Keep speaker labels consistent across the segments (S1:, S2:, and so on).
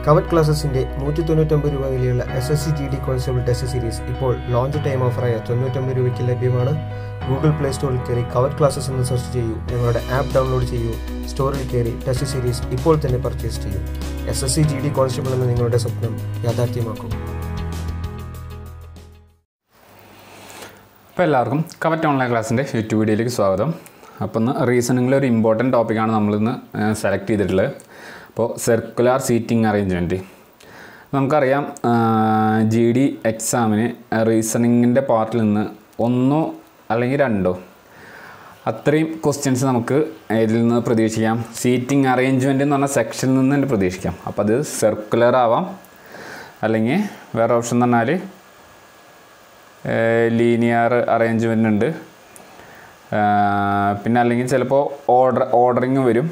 S1: Covet ക്ലാസസിൻ്റെ 199 രൂപ വിലയുള്ള SSC GD constable test series ഇപ്പോൾ ലോഞ്ച് ടൈം ഓഫറായ 99 രൂപയ്ക്ക് ലഭ്യമാണ്. ഗൂഗിൾ പ്ലേ സ്റ്റോറിൽ കയറി കവറ്റ് ക്ലാസസ് എന്ന് സെർച്ച് ചെയ്യൂ, ഞങ്ങളുടെ ആപ്പ് ഡൗൺലോഡ് ചെയ്യൂ, സ്റ്റോറിൽ കയറി ടെസ്റ്റ് സീരീസ് ഇപ്പോൾ തന്നെ പർച്ചേസ് ചെയ്യൂ. SSC GD കോൺസ്റ്റബിൾ എന്ന നിങ്ങളുടെ സ്വപ്നം യാഥാർത്ഥ്യമാക്കും.
S2: അപ്പോൾ എല്ലാവർക്കും കവറ്റ് ഓൺലൈൻ ക്ലാസ്സിൻ്റെ യൂട്യൂബ് വീഡിയോയിലേക്ക് സ്വാഗതം. അപ്പോൾ ഇന്ന് റീസണിങ്ങിൽ ഒരു ഇമ്പോർട്ടൻറ്റ് ടോപ്പിക്കാണ് നമ്മളിന്ന് സെലക്ട് ചെയ്തിട്ടുള്ളത്. അപ്പോൾ സർക്കുലർ സീറ്റിംഗ് അറേഞ്ച്മെൻറ്റ്. നമുക്കറിയാം GD എക്സാമിന് റീസണിങ്ങിൻ്റെ പാർട്ടിൽ നിന്ന് ഒന്നോ അല്ലെങ്കിൽ രണ്ടോ അത്രയും ക്വസ്റ്റ്യൻസ് നമുക്ക് ഇതിൽ നിന്ന് പ്രതീക്ഷിക്കാം. സീറ്റിംഗ് അറേഞ്ച്മെൻറ്റ് എന്ന് പറഞ്ഞ സെക്ഷനിൽ നിന്ന് തന്നെ പ്രതീക്ഷിക്കാം. അപ്പോൾ അത് സർക്കുലർ ആവാം, അല്ലെങ്കിൽ വേറെ ഓപ്ഷൻ എന്ന് പറഞ്ഞാൽ ലീനിയർ അറേഞ്ച്മെൻ്റ് ഉണ്ട്. പിന്നെ അല്ലെങ്കിൽ ചിലപ്പോൾ ഓർഡറിങ് വരും.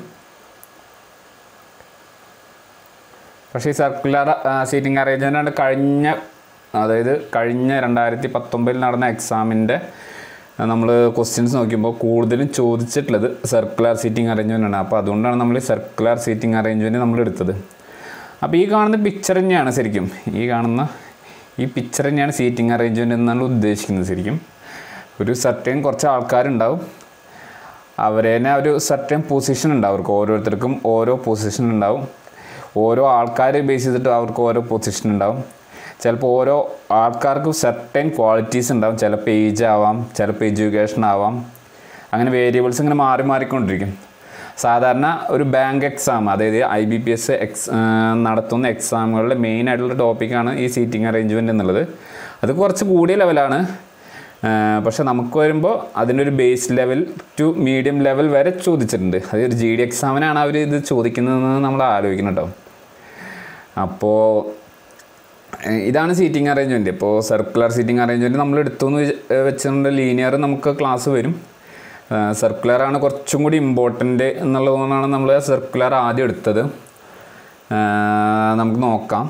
S2: പക്ഷേ ഈ സർക്കുലർ സീറ്റിംഗ് അറേഞ്ച്മെൻ്റ് കഴിഞ്ഞ 2019 നടന്ന എക്സാമിൻ്റെ നമ്മൾ ക്വസ്റ്റ്യൻസ് നോക്കുമ്പോൾ കൂടുതലും ചോദിച്ചിട്ടുള്ളത് സർക്കുലർ സീറ്റിംഗ് അറേഞ്ച്മെൻ്റ് ആണ്. അപ്പോൾ അതുകൊണ്ടാണ് നമ്മൾ സർക്കുലർ സീറ്റിംഗ് അറേഞ്ച്മെൻറ്റ് നമ്മൾ എടുത്തത്. അപ്പോൾ ഈ കാണുന്ന പിക്ചർ തന്നെയാണ് ശരിക്കും ഈ പിക്ചർ തന്നെയാണ് സീറ്റിംഗ് അറേഞ്ച്മെൻറ്റ് എന്നാണ് ഉദ്ദേശിക്കുന്നത്. ശരിക്കും ഒരു സർട്ടൻ കുറച്ച് ആൾക്കാരുണ്ടാവും, അവരേനെ ഒരു സർട്ടൻ പൊസിഷൻ ഉണ്ടാവും. അവർക്ക് ഓരോരുത്തർക്കും ഓരോ പൊസിഷൻ ഉണ്ടാവും. ഓരോ ആൾക്കാർ ബേസ് ചെയ്തിട്ട് അവർക്ക് ഓരോ പൊസിഷൻ ഉണ്ടാവും. ചിലപ്പോൾ ഓരോ ആൾക്കാർക്ക് സർട്ടൻ ക്വാളിറ്റീസ് ഉണ്ടാവും. ചിലപ്പോൾ ഏജ് ആവാം, ചിലപ്പോൾ എഡ്യൂക്കേഷൻ ആവാം. അങ്ങനെ ഇങ്ങനെ മാറിക്കൊണ്ടിരിക്കും. സാധാരണ ഒരു ബാങ്ക് എക്സാം, അതായത് IBPS നടത്തുന്ന എക്സാമുകളുടെ മെയിൻ ആയിട്ടുള്ള ടോപ്പിക്കാണ് ഈ സീറ്റിംഗ് അറേഞ്ച്മെൻറ്റ് എന്നുള്ളത്. അത് കുറച്ച് കൂടിയ ലെവലാണ്. പക്ഷെ നമുക്ക് വരുമ്പോൾ അതിനൊരു base level to medium level വരെ ചോദിച്ചിട്ടുണ്ട്. അത് ഒരു GD എക്സാമിനാണ് അവർ ഇത് ചോദിക്കുന്നതെന്ന് നമ്മൾ ആലോചിക്കണം കേട്ടോ. അപ്പോൾ ഇതാണ് സീറ്റിംഗ് അറേഞ്ച്മെൻറ്റ്. ഇപ്പോൾ സർക്കുലർ സീറ്റിംഗ് അറേഞ്ച്മെൻറ്റ് നമ്മൾ എടുത്തുനിന്ന് വെച്ചിട്ടുണ്ട്. ലീനിയർ നമുക്ക് ക്ലാസ് വരും. സർക്കുലറാണ് കുറച്ചും കൂടി ഇമ്പോർട്ടൻ്റ് എന്നുള്ളതുകൊണ്ടാണ് നമ്മൾ സർക്കുലർ ആദ്യം എടുത്തത്. നമുക്ക് നോക്കാം.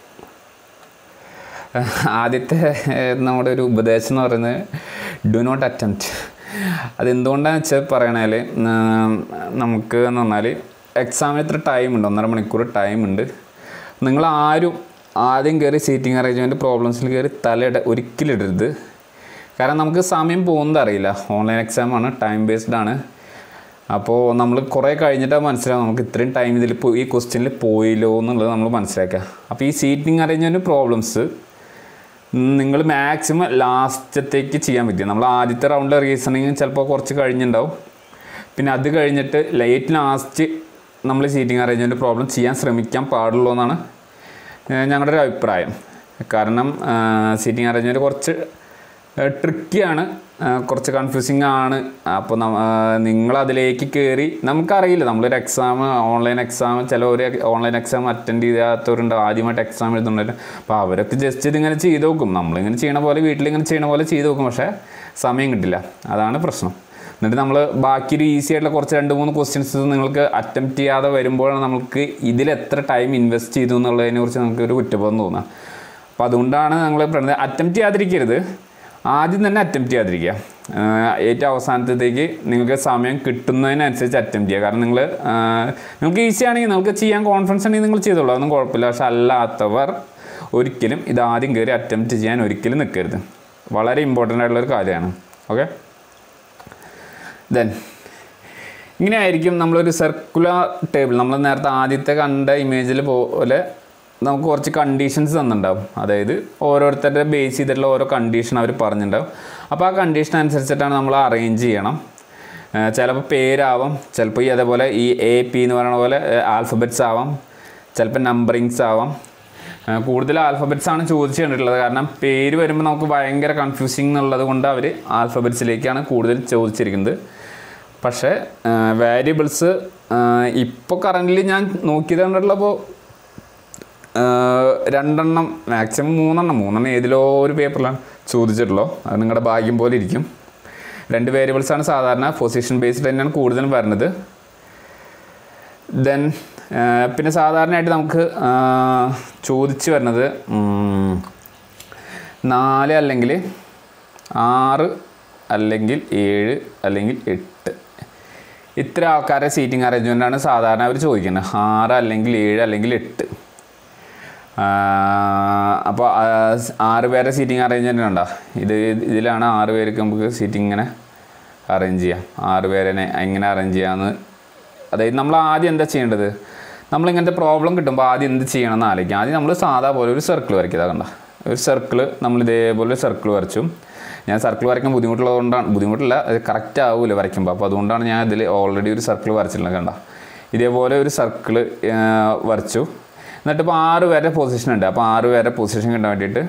S2: ആദ്യത്തെ നമ്മുടെ ഒരു ഉപദേശം എന്ന് പറയുന്നത് ഡു നോട്ട് അറ്റംപ്റ്റ്. അതെന്തുകൊണ്ടാണെന്ന് വെച്ചാൽ പറയണേൽ നമുക്ക് എന്ന് പറഞ്ഞാൽ എക്സാമിന് ഇത്ര ടൈമുണ്ട്, 1.5 മണിക്കൂർ ടൈമുണ്ട്. നിങ്ങൾ ആദ്യം കയറി സീറ്റിംഗ് അറേഞ്ച്മെൻറ്റ് പ്രോബ്ലംസിൽ കയറി ഒരിക്കലും ഇടരുത്. കാരണം നമുക്ക് സമയം പോകുന്നത് അറിയില്ല. ഓൺലൈൻ എക്സാമാണ്, ടൈം ബേസ്ഡ് ആണ്. അപ്പോൾ നമ്മൾ കുറേ കഴിഞ്ഞിട്ടാണ് മനസ്സിലാവും നമുക്ക് ഇത്രയും ടൈം ഈ ക്വസ്റ്റ്യനിൽ പോയില്ലോ എന്നുള്ളത് നമ്മൾ മനസ്സിലാക്കുക. അപ്പോൾ ഈ സീറ്റിംഗ് അറേഞ്ച്മെൻറ്റ് പ്രോബ്ലംസ് നിങ്ങൾ മാക്സിമം ലാസ്റ്റത്തേക്ക് ചെയ്യാൻ പറ്റും. നമ്മൾ ആദ്യത്തെ റൗണ്ടിലെ റീസണിങ് ചിലപ്പോൾ കുറച്ച് കഴിഞ്ഞിട്ടുണ്ടാവും. പിന്നെ അത് കഴിഞ്ഞിട്ട് ലാസ്റ്റ് നമ്മൾ സീറ്റിംഗ് അറേഞ്ച്മെൻറ്റ് പ്രോബ്ലം ചെയ്യാൻ ശ്രമിക്കാൻ പാടുള്ളൂ എന്നാണ് ഞങ്ങളുടെ ഒരു അഭിപ്രായം. കാരണം സീറ്റിംഗ് അറേഞ്ച്മെൻറ്റ് കുറച്ച് ട്രിക്കിയാണ്, കുറച്ച് കൺഫ്യൂസിങ് ആണ്. അപ്പോൾ നിങ്ങളതിലേക്ക് കയറി നമുക്കറിയില്ല. നമ്മളൊരു ഓൺലൈൻ എക്സാം ചിലവർ ഓൺലൈൻ എക്സാം അറ്റൻഡ് ചെയ്യാത്തവരുണ്ട്, ആദ്യമായിട്ട് എക്സാം എഴുതുന്നുണ്ട്. അപ്പോൾ അവരൊക്കെ ജസ്റ്റ് ഇതിങ്ങനെ ചെയ്ത് നോക്കും. നമ്മളിങ്ങനെ ചെയ്യണ പോലെ വീട്ടിലിങ്ങനെ ചെയ്യണ പോലെ ചെയ്ത് നോക്കും. പക്ഷേ സമയം കിട്ടില്ല, അതാണ് പ്രശ്നം. എന്നിട്ട് നമ്മൾ ബാക്കി ഒരു ഈസി ആയിട്ടുള്ള കുറച്ച് 2-3 ക്വസ്റ്റ്യൻസ് നിങ്ങൾക്ക് അറ്റംപ്റ്റ് ചെയ്യാതെ വരുമ്പോഴാണ് നമുക്ക് ഇതിലെത്ര ടൈം ഇൻവെസ്റ്റ് ചെയ്തു എന്നുള്ളതിനെക്കുറിച്ച് നമുക്കൊരു കുറ്റബോധം തോന്നുക. അപ്പോൾ അതുകൊണ്ടാണ് ഞങ്ങൾ പറയുന്നത് അറ്റംപ്റ്റ് ചെയ്യാതിരിക്കരുത്. ആദ്യം തന്നെ അറ്റംപ്റ്റ് ചെയ്യാതിരിക്കുക. ഏറ്റവും അവസാനത്തേക്ക് നിങ്ങൾക്ക് സമയം കിട്ടുന്നതിനനുസരിച്ച് അറ്റംപ്റ്റ് ചെയ്യുക. കാരണം നിങ്ങൾക്ക് ഈസി ആണെങ്കിൽ, നിങ്ങൾക്ക് ചെയ്യാൻ കോൺഫിഡൻസ് ആണെങ്കിൽ നിങ്ങൾ ചെയ്തോളൂ, അതൊന്നും കുഴപ്പമില്ല. പക്ഷെ അല്ലാത്തവർ ഒരിക്കലും ഇതാദ്യം കയറി അറ്റംപ്റ്റ് ചെയ്യാൻ ഒരിക്കലും നിൽക്കരുത്. വളരെ ഇമ്പോർട്ടൻ്റ് ആയിട്ടുള്ളൊരു കാര്യമാണ്. ഓക്കെ, ദെൻ ഇങ്ങനെയായിരിക്കും നമ്മളൊരു സർക്കുലർ ടേബിൾ. നമ്മൾ നേരത്തെ ആദ്യത്തെ കണ്ട ഇമേജിൽ പോലെ നമുക്ക് കുറച്ച് കണ്ടീഷൻസ് തന്നിട്ടുണ്ടാവും. അതായത് ഓരോരുത്തരുടെ ബേസ് ചെയ്തിട്ടുള്ള ഓരോ കണ്ടീഷൻ അവർ പറഞ്ഞിട്ടുണ്ടാവും. അപ്പോൾ ആ കണ്ടീഷൻ അനുസരിച്ചിട്ടാണ് നമ്മൾ അറേഞ്ച് ചെയ്യണം. ചിലപ്പോൾ പേരാവാം, ചിലപ്പോൾ അതേപോലെ ഈ AP എന്ന് പറയുന്ന പോലെ ആൽഫബറ്റ്സ് ആവാം, ചിലപ്പോൾ നമ്പറിങ്സ് ആവാം. കൂടുതൽ ആൽഫബറ്റ്സ് ആണ് ചോദിച്ചു കണ്ടിട്ടുള്ളത്. കാരണം പേര് വരുമ്പോൾ നമുക്ക് ഭയങ്കര കൺഫ്യൂസിങ് എന്നുള്ളത് കൊണ്ട് അവർ ആൽഫബറ്റ്സിലേക്കാണ് കൂടുതൽ ചോദിച്ചിരിക്കുന്നത്. പക്ഷേ വേരിയബിൾസ് ഇപ്പോൾ കറൻ്റ്ലി ഞാൻ നോക്കിയത് കണ്ടിട്ടുള്ളപ്പോൾ 2 മാക്സിമം 3 ഏതിലോ ഒരു പേപ്പറിലാണ് ചോദിച്ചിട്ടുള്ളൂ. അത് നിങ്ങളുടെ ഭാഗ്യം പോലെ ഇരിക്കും. 2 വേരിയബിൾസാണ് സാധാരണ പൊസിഷൻ ബേസ്ഡ് തന്നെയാണ് കൂടുതലും വരുന്നത്. ദെൻ പിന്നെ സാധാരണയായിട്ട് നമുക്ക് ചോദിച്ച് വരുന്നത് 4 അല്ലെങ്കിൽ 6 അല്ലെങ്കിൽ 7 അല്ലെങ്കിൽ 8 ഇത്ര ആൾക്കാരെ സീറ്റിംഗ് അറേഞ്ച്മെൻ്റാണ് സാധാരണ അവർ ചോദിക്കുന്നത്. 6 അല്ലെങ്കിൽ 7 അല്ലെങ്കിൽ 8. അപ്പോൾ 6 പേരെ സീറ്റിംഗ് അറേഞ്ച്മെൻറ്റ് ഉണ്ടോ, ഇതിലാണ് 6 പേർക്ക് നമുക്ക് സീറ്റിംഗ് ഇങ്ങനെ അറേഞ്ച് ചെയ്യാം. 6 പേരെ എങ്ങനെ അറേഞ്ച് ചെയ്യാമെന്ന്, അതായത് നമ്മൾ ആദ്യം എന്താ ചെയ്യേണ്ടത്, നമ്മളിങ്ങനത്തെ പ്രോബ്ലം കിട്ടുമ്പോൾ ആദ്യം എന്ത് ചെയ്യണമെന്ന് ആലോചിക്കാം. ആദ്യം നമ്മൾ സാധാ പോലെ ഒരു സർക്കിൾ വരയ്ക്കുക. കണ്ട ഒരു സർക്കിൾ നമ്മൾ ഇതേപോലെ സർക്കിൾ വരച്ചു. ഞാൻ സർക്കിൾ വരയ്ക്കാൻ ബുദ്ധിമുട്ടില്ല, അത് കറക്റ്റ് ആവില്ല വരയ്ക്കുമ്പോൾ. അപ്പോൾ അതുകൊണ്ടാണ് ഞാൻ ഇതിൽ ഓൾറെഡി ഒരു സർക്കിൾ വരച്ചിട്ടുള്ളത്. കണ്ട ഇതേപോലെ ഒരു സർക്കിൾ വരച്ചു. എന്നിട്ട് ഇപ്പോൾ 6 പേരുടെ പൊസിഷൻ ഉണ്ട്. അപ്പോൾ 6 പേരുടെ പൊസിഷൻ കിട്ടാൻ വേണ്ടിയിട്ട്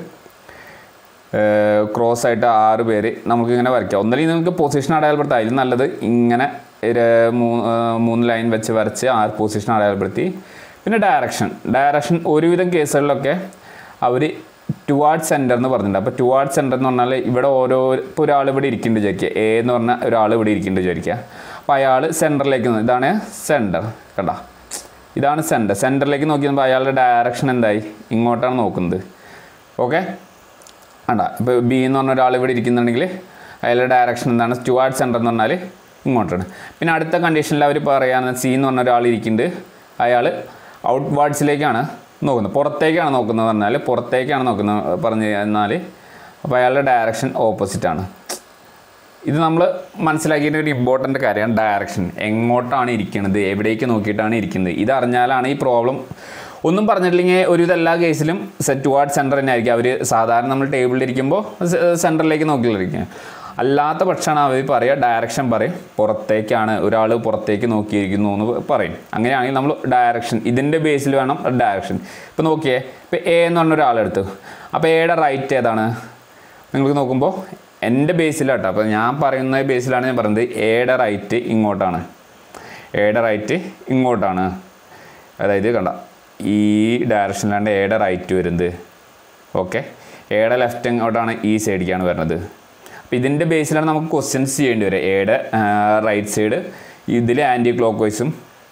S2: ക്രോസ് ആയിട്ട് 6 പേര് നമുക്കിങ്ങനെ വരയ്ക്കാം. ഒന്നല്ലെങ്കിൽ നിങ്ങൾക്ക് പൊസിഷൻ അടയാളപ്പെടുത്താം. അതിൽ നല്ലത് ഇങ്ങനെ 3 ലൈൻ വെച്ച് വരച്ച് 6 പൊസിഷൻ അടയാളപ്പെടുത്തി. പിന്നെ ഡയറക്ഷൻ ഒരുവിധം കേസുകളിലൊക്കെ അവർ ടുവാർഡ് സെൻറ്റർ എന്ന് പറഞ്ഞിട്ടുണ്ട്. അപ്പോൾ ടുവാർഡ് സെൻറ്റർ എന്ന് പറഞ്ഞാൽ ഇവിടെ ഇപ്പോൾ ഒരാൾ ഇവിടെ ഇരിക്കുന്നുണ്ട് വിചാരിക്കുക, എ എന്ന് പറഞ്ഞാൽ ഒരാൾ ഇവിടെ ഇരിക്കുന്നുണ്ട് വിചാരിക്കുക. അപ്പോൾ അയാൾ സെൻറ്ററിലേക്ക് ഇതാണ് സെൻറ്റർ. കണ്ട ഇതാണ് സെൻറ്ററിലേക്ക് നോക്കി നോക്കുമ്പോൾ അയാളുടെ ഡയറക്ഷൻ എന്തായി, ഇങ്ങോട്ടാണ് നോക്കുന്നത്. ഓക്കെ കണ്ട, ഇപ്പോൾ ബി എന്ന് പറഞ്ഞ ഒരാൾ ഇവിടെ ഇരിക്കുന്നുണ്ടെങ്കിൽ അയാളുടെ ഡയറക്ഷൻ എന്താണ്, ടുവാർഡ് സെൻറ്റർ എന്ന് പറഞ്ഞാൽ ഇങ്ങോട്ടാണ്. പിന്നെ അടുത്ത കണ്ടീഷനിൽ അവർ പറയുകയാണ് സി എന്ന് പറഞ്ഞ ഒരാൾ ഇരിക്കുന്നുണ്ട്, അയാൾ ഔട്ട്വാർഡ്സിലേക്കാണ് നോക്കുന്നത്, പുറത്തേക്കാണ് നോക്കുന്നത് പറഞ്ഞാൽ പുറത്തേക്കാണ് നോക്കുന്നത് പറഞ്ഞു കഴിഞ്ഞാൽ അപ്പോൾ അയാളുടെ ഡയറക്ഷൻ ഓപ്പോസിറ്റാണ്. ഇത് നമ്മൾ മനസ്സിലാക്കിയിട്ട് ഒരു ഇമ്പോർട്ടൻ്റ് കാര്യമാണ് ഡയറക്ഷൻ. എങ്ങോട്ടാണ് ഇരിക്കുന്നത്, എവിടേക്ക് നോക്കിയിട്ടാണ് ഇരിക്കുന്നത്, ഇതറിഞ്ഞാലാണ് ഈ പ്രോബ്ലം. ഒന്നും പറഞ്ഞിട്ടില്ലെങ്കിൽ ഒരുവിധ എല്ലാ കേസിലും ടുവാർഡ് സെൻറ്റർ തന്നെ ആയിരിക്കും. അവർ സാധാരണ നമ്മൾ ടേബിളിൽ ഇരിക്കുമ്പോൾ സെൻറ്ററിലേക്ക് നോക്കിയിരിക്കുക. അല്ലാത്ത പക്ഷമാണ് അവർ പറയുക ഡയറക്ഷൻ പറയും, പുറത്തേക്കാണ് ഒരാൾ പുറത്തേക്ക് നോക്കിയിരിക്കുന്നു എന്ന് പറയും. അങ്ങനെയാണെങ്കിൽ നമ്മൾ ഡയറക്ഷൻ ഇതിൻ്റെ ബേസിൽ വേണം ഡയറക്ഷൻ. ഇപ്പോൾ നോക്കിയേ, ഇപ്പോൾ എ എന്ന് പറഞ്ഞ ഒരാളെടുത്തു. അപ്പോൾ എയുടെ റൈറ്റ് ഏതാണ് നിങ്ങൾക്ക് നോക്കുമ്പോൾ എൻ്റെ ബേസിലാട്ടോ. അപ്പോൾ ഞാൻ പറയുന്ന ബേസിലാണ് ഞാൻ പറയുന്നത്. എയുടെ റൈറ്റ് ഇങ്ങോട്ടാണ്, എയുടെ റൈറ്റ് ഇങ്ങോട്ടാണ്. അതായത് കണ്ട ഈ ഡയറക്ഷനിലാണ് എയുടെ റൈറ്റ് വരുന്നത്. ഓക്കെ, എയുടെ ലെഫ്റ്റ് എങ്ങോട്ടാണ്, ഈ സൈഡിലേക്കാണ് വരുന്നത്. അപ്പോൾ ഇതിൻ്റെ ബേസിലാണ് നമുക്ക് ക്വസ്റ്റ്യൻസ് ചെയ്യേണ്ടി വരിക. എയുടെ റൈറ്റ് സൈഡ് ഇതിൽ ആൻറ്റി ക്ലോക്ക് വൈസും,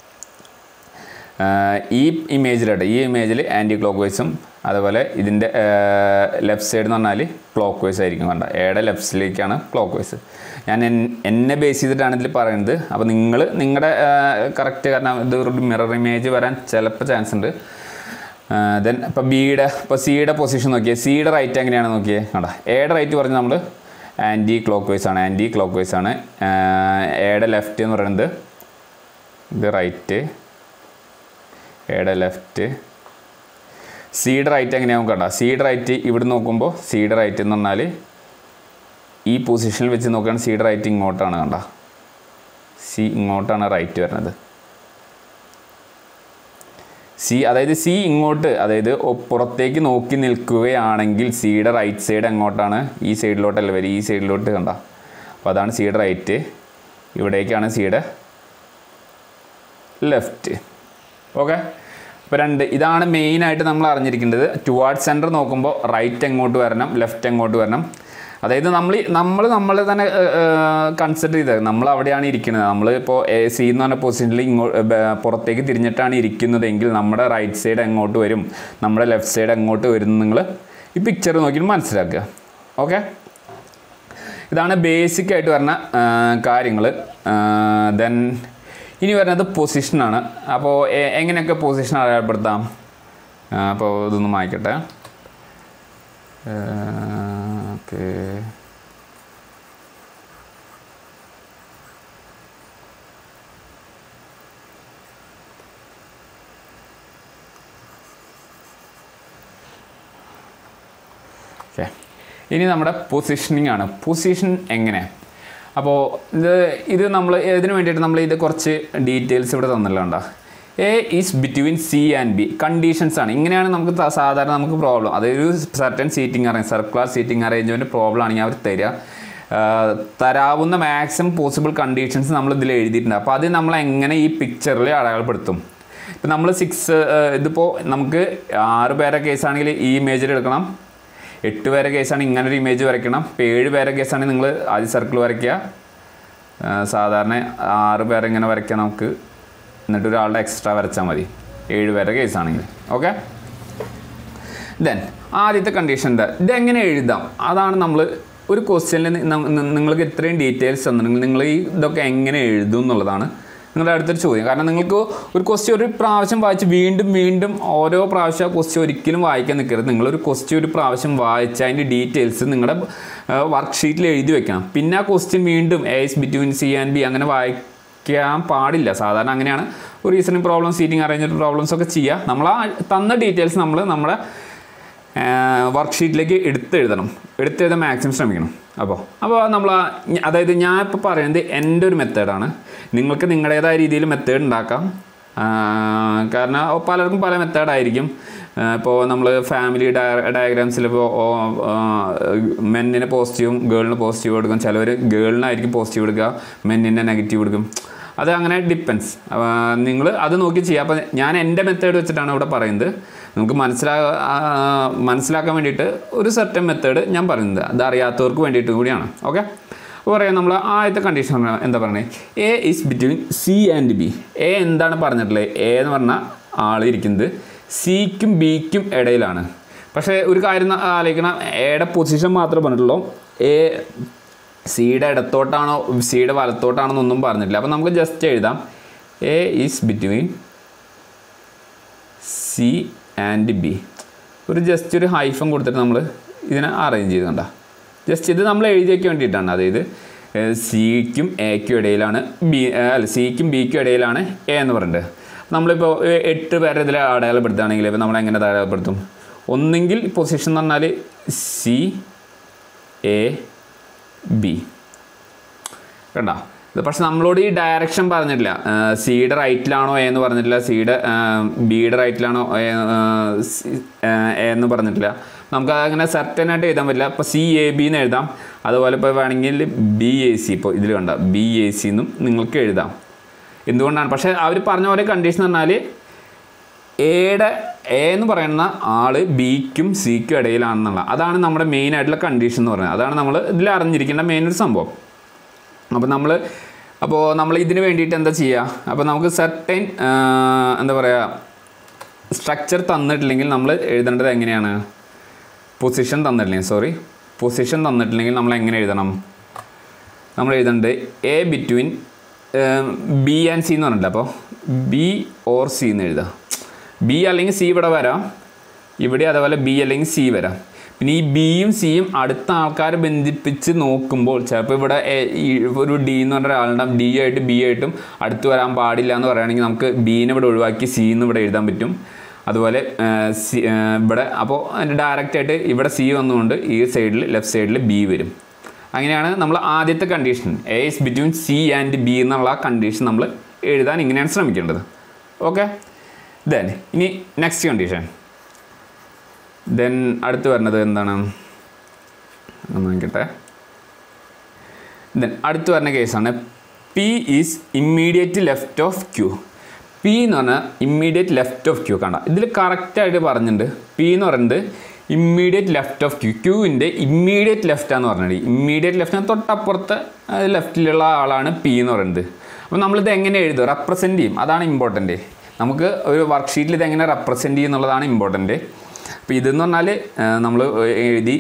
S2: ഈ ഇമേജിൽ ആൻറ്റി ക്ലോക്ക് വൈസും, അതുപോലെ ഇതിൻ്റെ ലെഫ്റ്റ് സൈഡ് എന്ന് പറഞ്ഞാൽ ക്ലോക്ക് വൈസ് ആയിരിക്കും. കണ്ട എയുടെ ലെഫ്റ്റിലേക്കാണ് ക്ലോക്ക് വൈസ്. ഞാൻ എന്നെ ബേസ് ചെയ്തിട്ടാണ് ഇതിൽ പറയുന്നത്. അപ്പോൾ നിങ്ങളുടെ കറക്റ്റ്, കാരണം ഇത് ഒരു മിറർ ഇമേജ് വരാൻ ചിലപ്പോൾ ചാൻസ് ഉണ്ട്. ദെൻ ഇപ്പോൾ സിയുടെ പൊസിഷൻ നോക്കിയേ, സിയുടെ റൈറ്റ് എങ്ങനെയാണ് നോക്കിയേ. കണ്ട എയുടെ റൈറ്റ് പറഞ്ഞ് നമ്മൾ ആൻറ്റി ക്ലോക്ക് വൈസ് ആണ്. എയുടെ ലെഫ്റ്റ് എന്ന് പറയുന്നത് ഇത് റൈറ്റ്, എയുടെ ലെഫ്റ്റ്. സിയുടെ റൈറ്റ് എങ്ങനെയാവും കണ്ട, സിയുടെ റൈറ്റ് ഇവിടെ നോക്കുമ്പോൾ സിയുടെ റൈറ്റ് എന്ന് പറഞ്ഞാൽ ഈ പൊസിഷനിൽ വെച്ച് നോക്കുകയാണെങ്കിൽ സിയുടെ റൈറ്റ് ഇങ്ങോട്ടാണ്. കണ്ട സി ഇങ്ങോട്ടാണ് റൈറ്റ് വരുന്നത്. അതായത് സി ഇങ്ങോട്ട്, അതായത് പുറത്തേക്ക് നോക്കി നിൽക്കുകയാണെങ്കിൽ സിയുടെ റൈറ്റ് സൈഡ് എങ്ങോട്ടാണ്, ഈ സൈഡിലോട്ടല്ല വരും, ഈ സൈഡിലോട്ട്. കണ്ട അപ്പോൾ അതാണ് സിയുടെ റൈറ്റ്, ഇവിടേക്കാണ് സിയുടെ ലെഫ്റ്റ്. ഓക്കെ, ഇപ്പോൾ ഇതാണ് മെയിനായിട്ട് നമ്മൾ അറിഞ്ഞിരിക്കേണ്ടത്. ടുവാർഡ് സെൻറ്റർ നോക്കുമ്പോൾ റൈറ്റ് എങ്ങോട്ട് വരണം, ലെഫ്റ്റ് എങ്ങോട്ട് വരണം. അതായത് നമ്മൾ തന്നെ കൺസിഡർ ചെയ്തത് നമ്മൾ അവിടെയാണ് ഇരിക്കുന്നത്. നമ്മൾ ഇപ്പോൾ സി എന്ന് പറഞ്ഞ പൊസിഷനിൽ പുറത്തേക്ക് തിരിഞ്ഞിട്ടാണ് ഇരിക്കുന്നതെങ്കിൽ നമ്മുടെ റൈറ്റ് സൈഡ് എങ്ങോട്ട് വരും, നമ്മുടെ ലെഫ്റ്റ് സൈഡ് എങ്ങോട്ട് വരും, നിങ്ങൾ ഈ പിക്ചർ നോക്കിയിട്ട് മനസ്സിലാക്കുക. ഓക്കെ, ഇതാണ് ബേസിക്കായിട്ട് വരുന്ന കാര്യങ്ങൾ. ദെൻ ഇനി വരുന്നത് പൊസിഷനാണ്. അപ്പോൾ എങ്ങനെയൊക്കെ പൊസിഷൻ അടയാളപ്പെടുത്താം. അപ്പോൾ ഇതൊന്ന് മായ്ക്കട്ടെ. ഓക്കെ, ഇനി നമ്മുടെ പൊസിഷനിങ് ആണ്. പൊസിഷൻ എങ്ങനെ, അപ്പോൾ ഇത് നമ്മൾ ഇതിന് വേണ്ടിയിട്ട് നമ്മൾ ഇത് കുറച്ച് ഡീറ്റെയിൽസ് ഇവിടെ തന്നല്ലോ. ഉണ്ടോ, A is between C and B conditions ആണ്. ഇങ്ങനെയാണ് നമുക്ക് സാധാരണ നമുക്ക് പ്രോബ്ലം, അതൊരു certain circular seating arrangement problem ആണെങ്കിൽ അവർ തരാവുന്ന മാക്സിമം പോസിബിൾ കണ്ടീഷൻസ് നമ്മൾ ഇതിൽ എഴുതിയിട്ടുണ്ട്. അപ്പോൾ അത് നമ്മൾ എങ്ങനെ ഈ പിക്ചറിൽ അടയാളപ്പെടുത്തും. ഇപ്പോൾ നമ്മൾ ഇതിപ്പോൾ നമുക്ക് 6 പേരെ കേസാണെങ്കിൽ ഈ ഇമേജിൽ എടുക്കണം, 8 പേരെ കേസാണെങ്കിൽ ഇങ്ങനൊരു ഇമേജ് വരയ്ക്കണം. ഇപ്പോൾ 7 പേരെ കേസാണെങ്കിൽ നിങ്ങൾ ആദ്യം സർക്കിൾ വരയ്ക്കുക. സാധാരണ 6 പേരെ ഇങ്ങനെ വരയ്ക്കുക നമുക്ക്, എന്നിട്ട് ഒരാളുടെ എക്സ്ട്രാ വരച്ചാൽ മതി 7 പേരെ കേസാണെങ്കിൽ. ഓക്കെ, ദെൻ ആദ്യത്തെ കണ്ടീഷൻ ഇതെങ്ങനെ എഴുതാം, അതാണ് നമ്മൾ ഒരു ക്വസ്റ്റ്യനിൽ നിങ്ങൾക്ക് ഇത്രയും ഡീറ്റെയിൽസ് തന്നിട്ടുണ്ടെങ്കിൽ നിങ്ങൾ ഇതൊക്കെ എങ്ങനെ എഴുതും എന്നുള്ളതാണ് നിങ്ങളുടെ അടുത്തൊരു ചോദ്യം. കാരണം നിങ്ങൾക്ക് ഒരു ക്വസ്റ്റ്യൻ ഒരു പ്രാവശ്യം വായിച്ച് വീണ്ടും വീണ്ടും ഓരോ പ്രാവശ്യം ക്വസ്റ്റ്യൻ ഒരിക്കലും വായിക്കാൻ നിൽക്കരുത്. നിങ്ങളൊരു ക്വസ്റ്റ്യൻ ഒരു പ്രാവശ്യം വായിച്ച് അതിൻ്റെ ഡീറ്റെയിൽസ് നിങ്ങളുടെ വർക്ക്ഷീറ്റിൽ എഴുതി വെക്കണം. പിന്നെ ആ ക്വസ്റ്റ്യൻ വീണ്ടും A is between C and B അങ്ങനെ വായിക്കാൻ പാടില്ല. സാധാരണ അങ്ങനെയാണ് ഒരു reasoning problem, seating arrangement problems ഒക്കെ ചെയ്യുക. നമ്മൾ ആ തന്ന ഡീറ്റെയിൽസ് നമ്മുടെ വർക്ക്ഷീറ്റിലേക്ക് എടുത്തെഴുതാൻ മാക്സിമം ശ്രമിക്കണം. അപ്പോൾ നമ്മൾ അതായത് ഞാൻ ഇപ്പോൾ പറയുന്നത് എൻ്റെ ഒരു മെത്തേഡാണ്. നിങ്ങൾക്ക് നിങ്ങളുടേതായ രീതിയിൽ മെത്തേഡ് ഉണ്ടാക്കാം. കാരണം പലർക്കും പല മെത്തേഡായിരിക്കും. ഇപ്പോൾ നമ്മൾ ഫാമിലി ഡയഗ്രാംസിൽ ഇപ്പോൾ മെന്നിന് പോസിറ്റീവും ഗേളിന് പോസിറ്റീവ് കൊടുക്കും. ചിലവർ ഗേളിനായിരിക്കും പോസിറ്റീവ് കൊടുക്കുക, മെന്നിൻ്റെ നെഗറ്റീവ് കൊടുക്കും. അത് അങ്ങനെ ഡിപ്പെൻസ്. നിങ്ങൾ അത് നോക്കി ചെയ്യുക. അപ്പോൾ ഞാൻ എൻ്റെ മെത്തേഡ് വെച്ചിട്ടാണ് ഇവിടെ പറയുന്നത്. നമുക്ക് മനസ്സിലാക്കാൻ വേണ്ടിയിട്ട് ഒരു സെർട്ടൻ മെത്തേഡ് ഞാൻ പറയുന്നത്, അത് അറിയാത്തവർക്ക് വേണ്ടിയിട്ട് കൂടിയാണ്. ഓക്കെ, അപ്പോൾ പറയാം നമ്മൾ ആദ്യത്തെ കണ്ടീഷൻ എന്താ പറയുന്നത്, A is between C and B. A എന്താണ് പറഞ്ഞിട്ടുള്ളത്? A എന്ന് പറഞ്ഞാൽ ആൾ ഇരിക്കുന്നത് സിക്കും ബിക്കും ഇടയിലാണ്. പക്ഷേ ഒരു കാര്യം ആലോചിക്കണം, എയുടെ പൊസിഷൻ മാത്രമേ പറഞ്ഞിട്ടുള്ളൂ. A സിയുടെ ഇടത്തോട്ടാണോ സിയുടെ വലത്തോട്ടാണോ എന്നൊന്നും പറഞ്ഞിട്ടില്ല. അപ്പോൾ നമുക്ക് ജസ്റ്റ് എഴുതാം A is between C and B. Just ഒരു ഹൈഫൻ കൊടുത്തിട്ട് നമ്മൾ ഇതിനെ അറേഞ്ച് ചെയ്തുകൊണ്ടാ. ജസ്റ്റ് ഇത് നമ്മൾ എഴുതിയൊക്കെ വേണ്ടിയിട്ടാണ്. അതായത് സിക്കും എക്കും ഇടയിലാണ് സിക്കും ബിക്കും ഇടയിലാണ് A എന്ന് പറഞ്ഞിട്ട്. നമ്മളിപ്പോൾ 8 പേരെ ഇതിൽ അടയാളപ്പെടുത്തുകയാണെങ്കിൽ ഇപ്പോൾ നമ്മളെങ്ങനെ അടയാളപ്പെടുത്തും? ഒന്നെങ്കിൽ പൊസിഷൻ എന്ന് പറഞ്ഞാൽ C A B കണ്ടോ. ഇത് പക്ഷെ നമ്മളോട് ഈ ഡയറക്ഷൻ പറഞ്ഞിട്ടില്ല. സിയുടെ റൈറ്റിലാണോ എന്ന് പറഞ്ഞിട്ടില്ല, സിയുടെ ബിയുടെ റൈറ്റിലാണോ എന്ന് പറഞ്ഞിട്ടില്ല. നമുക്ക് അങ്ങനെ സർട്ടനായിട്ട് എഴുതാൻ പറ്റില്ല. ഇപ്പോൾ CAB എന്ന് എഴുതാം. അതുപോലെ ഇപ്പോൾ വേണമെങ്കിൽ BAC, ഇപ്പോൾ ഇതിൽ കണ്ട BAC എന്നും നിങ്ങൾക്ക് എഴുതാം. എന്തുകൊണ്ടാണ്? പക്ഷേ അവർ പറഞ്ഞ പോലെ കണ്ടീഷൻ എന്ന് പറഞ്ഞാൽ A എന്ന് പറയുന്ന ആൾ ബിക്കും സിക്കും ഇടയിലാണെന്നുള്ള, അതാണ് നമ്മുടെ മെയിൻ ആയിട്ടുള്ള കണ്ടീഷൻ എന്ന് പറയുന്നത്. അതാണ് നമ്മൾ ഇതിൽ അറിഞ്ഞിരിക്കേണ്ട മെയിൻ ഒരു സംഭവം. അപ്പോൾ നമ്മൾ ഇതിന് വേണ്ടിയിട്ട് എന്താ ചെയ്യുക? അപ്പോൾ നമുക്ക് സർട്ടൈൻ എന്താ പറയുക സ്ട്രക്ചർ തന്നിട്ടില്ലെങ്കിൽ നമ്മൾ എഴുതേണ്ടത് എങ്ങനെയാണ്? പൊസിഷൻ തന്നിട്ടില്ലെങ്കിൽ നമ്മൾ എങ്ങനെ എഴുതണം? നമ്മൾ എഴുതേണ്ടത് A between B and C എന്ന് പറഞ്ഞില്ല. അപ്പോൾ B or C എന്ന് എഴുതാം. B അല്ലെങ്കിൽ C ഇവിടെ വരാം, ഇവിടെ അതുപോലെ B അല്ലെങ്കിൽ C വരാം. പിന്നെ ഈ ബിയും സിയും അടുത്ത ആൾക്കാരെ ബന്ധിപ്പിച്ച് നോക്കുമ്പോൾ ചിലപ്പോൾ ഇവിടെ ഒരു D എന്ന് പറഞ്ഞ ഒരാളുണ്ടാകും. D ആയിട്ട് B ആയിട്ടും അടുത്ത് വരാൻ പാടില്ല എന്ന് പറയുകയാണെങ്കിൽ നമുക്ക് ബീനെ ഇവിടെ ഒഴിവാക്കി C എന്ന് ഇവിടെ എഴുതാൻ പറ്റും. അതുപോലെ ഇവിടെ അപ്പോൾ അതിൻ്റെ ഡയറക്റ്റായിട്ട് ഇവിടെ C വന്നുകൊണ്ട് ഈ സൈഡിൽ ലെഫ്റ്റ് സൈഡിൽ B വരും. അങ്ങനെയാണ് നമ്മൾ ആദ്യത്തെ condition A is between C and B എന്നുള്ള കണ്ടീഷൻ നമ്മൾ എഴുതാൻ ഇങ്ങനെയാണ് ശ്രമിക്കേണ്ടത്. ഓക്കെ, ദെൻ ഇനി നെക്സ്റ്റ് കണ്ടീഷൻ. ദെൻ അടുത്ത് വരുന്നത് എന്താണ് നോക്കട്ടെ. ദെൻ അടുത്ത് വരുന്ന കേസാണ് P is immediate left of Q. P എന്ന് പറഞ്ഞാൽ ഇമ്മീഡിയറ്റ് ലെഫ്റ്റ് ഓഫ് Q. കണ്ട ഇതിൽ കറക്റ്റായിട്ട് പറഞ്ഞിട്ടുണ്ട്. P എന്ന് പറയുന്നത് ഇമ്മീഡിയറ്റ് ലെഫ്റ്റ് ഓഫ് ക്യൂവിൻ്റെ ഇമ്മീഡിയറ്റ് ലെഫ്റ്റാന്ന് പറഞ്ഞത്. ഇമ്മീഡിയറ്റ് ലെഫ്റ്റിന് തൊട്ടപ്പുറത്തെ ലെഫ്റ്റിലുള്ള ആളാണ് P എന്ന് പറയുന്നത്. അപ്പോൾ നമ്മളിത് എങ്ങനെ എഴുതും? റെപ്രസെൻറ്റ് ചെയ്യും. അതാണ് ഇമ്പോർട്ടൻറ്റ്. നമുക്ക് ഒരു വർക്ക്ഷീറ്റിൽ ഇതെങ്ങനെ റെപ്രസെൻറ്റ് ചെയ്യും എന്നുള്ളതാണ് ഇമ്പോർട്ടൻറ്റ്. അപ്പോൾ ഇതെന്ന് പറഞ്ഞാൽ നമ്മൾ എഴുതി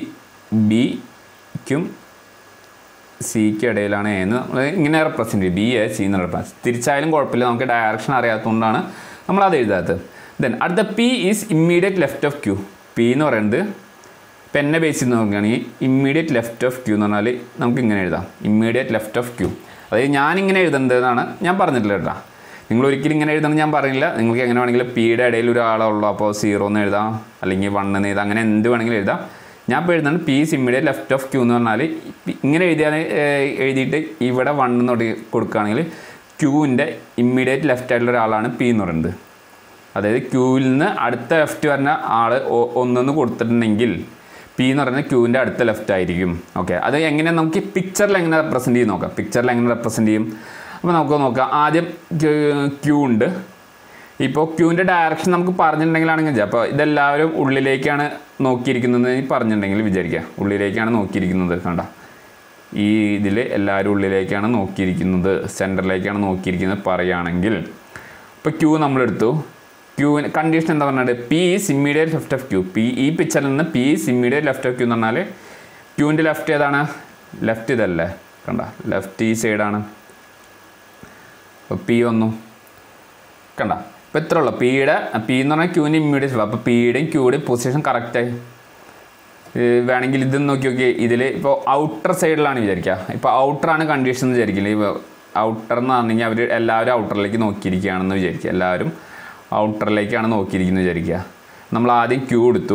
S2: ബിക്കും സിക്കും ഇടയിലാണ് എന്ന് നമ്മൾ ഇങ്ങനെ റെപ്രസെൻറ്റ് ചെയ്യും. BA C എന്ന് റെപ്രസെൻറ്റ്. തിരിച്ചായാലും കുഴപ്പമില്ല, നമുക്ക് ഡയറക്ഷൻ അറിയാത്തതുകൊണ്ടാണ് നമ്മളത് എഴുതാത്തത്. ദെൻ അടുത്ത P is immediate left of Q. P എന്ന് പറയുന്നത് ഇപ്പം എന്നെ ബേസ് ചെയ്ത് നോക്കുകയാണെങ്കിൽ ഇമ്മീഡിയറ്റ് ലെഫ്റ്റ് ഓഫ് Q എന്ന് പറഞ്ഞാൽ നമുക്ക് ഇങ്ങനെ എഴുതാം, ഇമ്മീഡിയറ്റ് ലെഫ്റ്റ് ഓഫ് Q. അതായത് ഞാനിങ്ങനെ എഴുതേണ്ടതെന്നാണ് ഞാൻ പറഞ്ഞിട്ടില്ല കേട്ടോ. നിങ്ങൾ ഒരിക്കലും ഇങ്ങനെ എഴുതണം ഞാൻ പറയുന്നില്ല. നിങ്ങൾക്ക് എങ്ങനെ വേണമെങ്കിലും പിയുടെ ഇടയിൽ ഒരാളുള്ളൂ, അപ്പോൾ 0 എന്ന് എഴുതാം, അല്ലെങ്കിൽ 1 എന്ന് എഴുതാം, അങ്ങനെ എന്ത് വേണമെങ്കിലും എഴുതാം. ഞാൻ ഇപ്പോൾ എഴുതുന്നത് P is immediate left of Q എന്ന് പറഞ്ഞാൽ ഇങ്ങനെ എഴുതിയിട്ട് ഇവിടെ 1 എന്ന് കൊടുക്കുകയാണെങ്കിൽ ക്യൂവിൻ്റെ ഇമ്മീഡിയറ്റ് ലെഫ്റ്റ് ആയിട്ടുള്ള ഒരാളാണ് P എന്ന് പറയുന്നത്. അതായത് ക്യൂവിൽ നിന്ന് അടുത്ത ലെഫ്റ്റ് വരുന്ന ആൾ 1 കൊടുത്തിട്ടുണ്ടെങ്കിൽ P എന്ന് പറയുന്നത് ക്യൂവിൻ്റെ അടുത്ത ലെഫ്റ്റ് ആയിരിക്കും. ഓക്കെ, അത് എങ്ങനെ നമുക്ക് പിക്ചറിൽ എങ്ങനെ റെപ്രസെൻറ്റ് ചെയ്ത് നോക്കാം. പിക്ചറിൽ എങ്ങനെ റെപ്രസെൻറ്റ് ചെയ്യും? അപ്പോൾ നമുക്ക് നോക്കാം. ആദ്യം ക്യൂ ഉണ്ട്. ഇപ്പോൾ ക്യൂവിൻ്റെ ഡയറക്ഷൻ നമുക്ക് പറഞ്ഞിട്ടുണ്ടെങ്കിലാണെങ്കിൽ അപ്പോൾ ഇതെല്ലാവരും ഉള്ളിലേക്കാണ് നോക്കിയിരിക്കുന്നത് പറഞ്ഞിട്ടുണ്ടെങ്കിൽ വിചാരിക്കുക, ഉള്ളിലേക്കാണ് നോക്കിയിരിക്കുന്നത്. കണ്ട ഈ ഇതിൽ എല്ലാവരും ഉള്ളിലേക്കാണ് നോക്കിയിരിക്കുന്നത്, സെൻറ്ററിലേക്കാണ് നോക്കിയിരിക്കുന്നത് പറയുകയാണെങ്കിൽ ഇപ്പോൾ ക്യൂ നമ്മളെടുത്തു. ക്യൂവിന് കണ്ടീഷൻ എന്താ പറഞ്ഞാൽ P is immediate left of Q. ഈ പിക്ചറിൽ നിന്ന് P is immediate left of Q എന്ന് പറഞ്ഞാൽ ക്യൂവിൻ്റെ ലെഫ്റ്റ് ഏതാണ്? ലെഫ്റ്റ് ഇതല്ലേ, കണ്ട ലെഫ്റ്റ് ഈ സൈഡാണ്. അപ്പോൾ പി വന്നു കണ്ട. ഇപ്പോൾ ഇത്ര ഉള്ളൂ. പി എന്ന് പറഞ്ഞാൽ ക്യൂവിൻ്റെ ഇമ്മീഡിയറ്റ്. അപ്പോൾ പിയുടെയും ക്യൂയുടെയും പൊസിഷൻ കറക്റ്റായി. വേണമെങ്കിൽ ഇത് നോക്കി ഇതിൽ ഇപ്പോൾ ഔട്ടർ സൈഡിലാണ് വിചാരിക്കുക. ഇപ്പോൾ ഔട്ടറാണ് കണ്ടീഷൻ എന്ന് വിചാരിക്കില്ല. ഇപ്പോൾ ഔട്ടർ എന്ന് പറഞ്ഞെങ്കിൽ അവർ എല്ലാവരും ഔട്ടറിലേക്ക് നോക്കിയിരിക്കുകയാണെന്ന് വിചാരിക്കുക. എല്ലാവരും ഔട്ടറിലേക്കാണ് നോക്കിയിരിക്കുന്നത് വിചാരിക്കുക. നമ്മൾ ആദ്യം ക്യൂ എടുത്തു.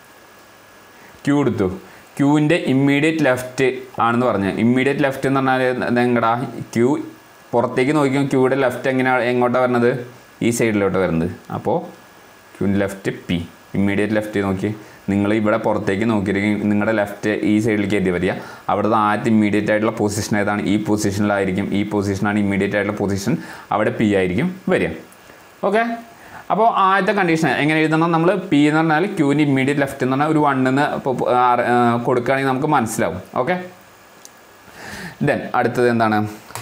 S2: ക്യൂവിൻ്റെ ഇമ്മീഡിയറ്റ് ലെഫ്റ്റ് ആണെന്ന് പറഞ്ഞു. ഇമ്മീഡിയറ്റ് ലെഫ്റ്റ് എന്ന് പറഞ്ഞാൽ നിങ്ങളുടെ ക്യൂ പുറത്തേക്ക് നോക്കിയാൽ ക്യൂയുടെ ലെഫ്റ്റ് എങ്ങോട്ടാണ് വരുന്നത്? ഈ സൈഡിലോട്ട് വരുന്നത്. അപ്പോൾ ക്യൂവിൻ്റെ ലെഫ്റ്റ് പി. ഇമ്മീഡിയറ്റ് ലെഫ്റ്റ് നോക്കി നിങ്ങൾ ഇവിടെ പുറത്തേക്ക് നോക്കിയിരിക്കും. നിങ്ങളുടെ ലെഫ്റ്റ് ഈ സൈഡിലേക്ക് എത്തി വരിക. അവിടുത്തെ ആദ്യത്തെ ഇമ്മീഡിയറ്റ് ആയിട്ടുള്ള പൊസിഷൻ ഏതാണ്? ഈ പൊസിഷനിലായിരിക്കും. ഈ പൊസിഷനാണ് ഇമ്മീഡിയറ്റ് ആയിട്ടുള്ള പൊസിഷൻ. അവിടെ പി ആയിരിക്കും വരിക. ഓക്കെ. അപ്പോൾ ആദ്യത്തെ കണ്ടീഷൻ എങ്ങനെ എഴുതണം? നമ്മൾ പി എന്ന് പറഞ്ഞാൽ ക്യൂവിൻ്റെ ഇമ്മീഡിയറ്റ് ലെഫ്റ്റ് എന്ന് പറഞ്ഞാൽ ഒരു 1 കൊടുക്കുകയാണെങ്കിൽ നമുക്ക് മനസ്സിലാവും. ഓക്കെ. ദെൻ അടുത്തത് എന്താണ്?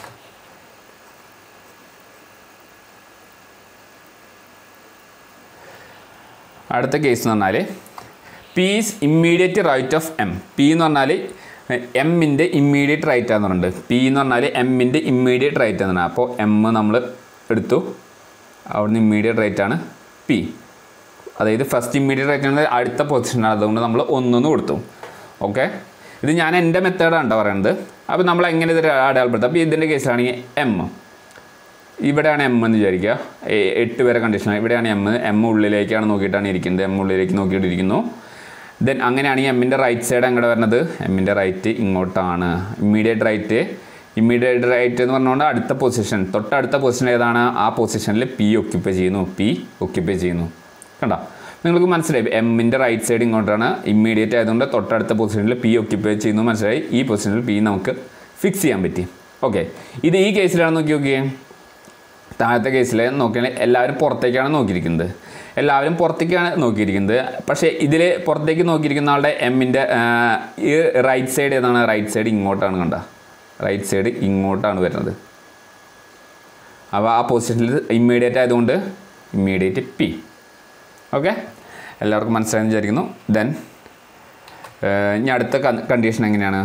S2: അടുത്ത കേസ് എന്ന് പറഞ്ഞാൽ P is immediate right of M. P എന്ന് പറഞ്ഞാൽ എമ്മിൻ്റെ ഇമ്മീഡിയറ്റ് റൈറ്റ് ആണെന്ന് പറഞ്ഞിട്ടുണ്ട്. പി എന്ന് പറഞ്ഞാൽ എമ്മിൻ്റെ ഇമ്മീഡിയറ്റ് റൈറ്റ് എന്നാണ്. അപ്പോൾ എം നമ്മൾ എടുത്തു. അവിടുന്ന് ഇമ്മീഡിയറ്റ് റൈറ്റ് ആണ് പി. അതായത് ഫസ്റ്റ് ഇമ്മീഡിയറ്റ് റൈറ്റ് ആണ് അടുത്ത പൊസിഷനാണ്. അതുകൊണ്ട് നമ്മൾ 1 കൊടുത്തു. ഓക്കെ. ഇത് ഞാൻ എൻ്റെ മെത്തേഡാണ് കേട്ടോ പറയുന്നത്. അപ്പോൾ നമ്മൾ എങ്ങനെ ഇത് അടയാളപ്പെടുത്തും? അപ്പോൾ ഇതിൻ്റെ കേസിലാണെങ്കിൽ എം ഇവിടെയാണ് എം എന്ന് വിചാരിക്കുക. 8 വരെ കണ്ടീഷനാണ്. ഇവിടെയാണ് എം ഉള്ളിലേക്കാണ് നോക്കിയിട്ടാണ് ഇരിക്കുന്നത്. എം ഉള്ളിലേക്ക് നോക്കിയിട്ടിരിക്കുന്നു. ദെൻ അങ്ങനെയാണെങ്കിൽ എമ്മിൻ്റെ റൈറ്റ് സൈഡ് എങ്ങോട്ട് വരുന്നത്? എമ്മിൻ്റെ റൈറ്റ് ഇങ്ങോട്ടാണ്. ഇമ്മീഡിയറ്റ് റൈറ്റ് എന്ന് പറഞ്ഞുകൊണ്ട് അടുത്ത പൊസിഷൻ, തൊട്ടടുത്ത പൊസിഷൻ ഏതാണ്? ആ പൊസിഷനിൽ പി ഒക്യുപ്പൈ ചെയ്യുന്നു. കണ്ടോ? നിങ്ങൾക്ക് മനസ്സിലായി. എമ്മിൻ്റെ റൈറ്റ് സൈഡ് ഇങ്ങോട്ടാണ്. ഇമ്മീഡിയറ്റ് ആയതുകൊണ്ട് തൊട്ടടുത്ത പൊസിഷനിൽ പി ഒക്യുപ്പൈ ചെയ്യുന്നു മനസ്സിലായി. ഈ പൊസിഷനിൽ പി നമുക്ക് ഫിക്സ് ചെയ്യാൻ പറ്റി. ഓക്കെ. ഇത് ഈ കേസിലാണ് നോക്കിയേ. താഴത്തെ കേസിൽ നോക്കിയാൽ എല്ലാവരും പുറത്തേക്കാണ് നോക്കിയിരിക്കുന്നത്. പക്ഷേ ഇതിൽ പുറത്തേക്ക് നോക്കിയിരിക്കുന്ന ആളുടെ എമ്മിൻ്റെ ഈ റൈറ്റ് സൈഡ് ഏതാണ്? റൈറ്റ് സൈഡ് ഇങ്ങോട്ടാണ്. കണ്ട, റൈറ്റ് സൈഡ് ഇങ്ങോട്ടാണ് വരുന്നത്. അപ്പോൾ ആ പൊസിഷനിൽ ഇമ്മീഡിയറ്റ് ആയതുകൊണ്ട് ഇമ്മീഡിയറ്റ് പി. ഓക്കെ. എല്ലാവർക്കും മനസ്സിലായെന്ന് വിചാരിക്കുന്നു. ദെൻ ഇനി അടുത്ത കണ്ടീഷൻ എങ്ങനെയാണ്?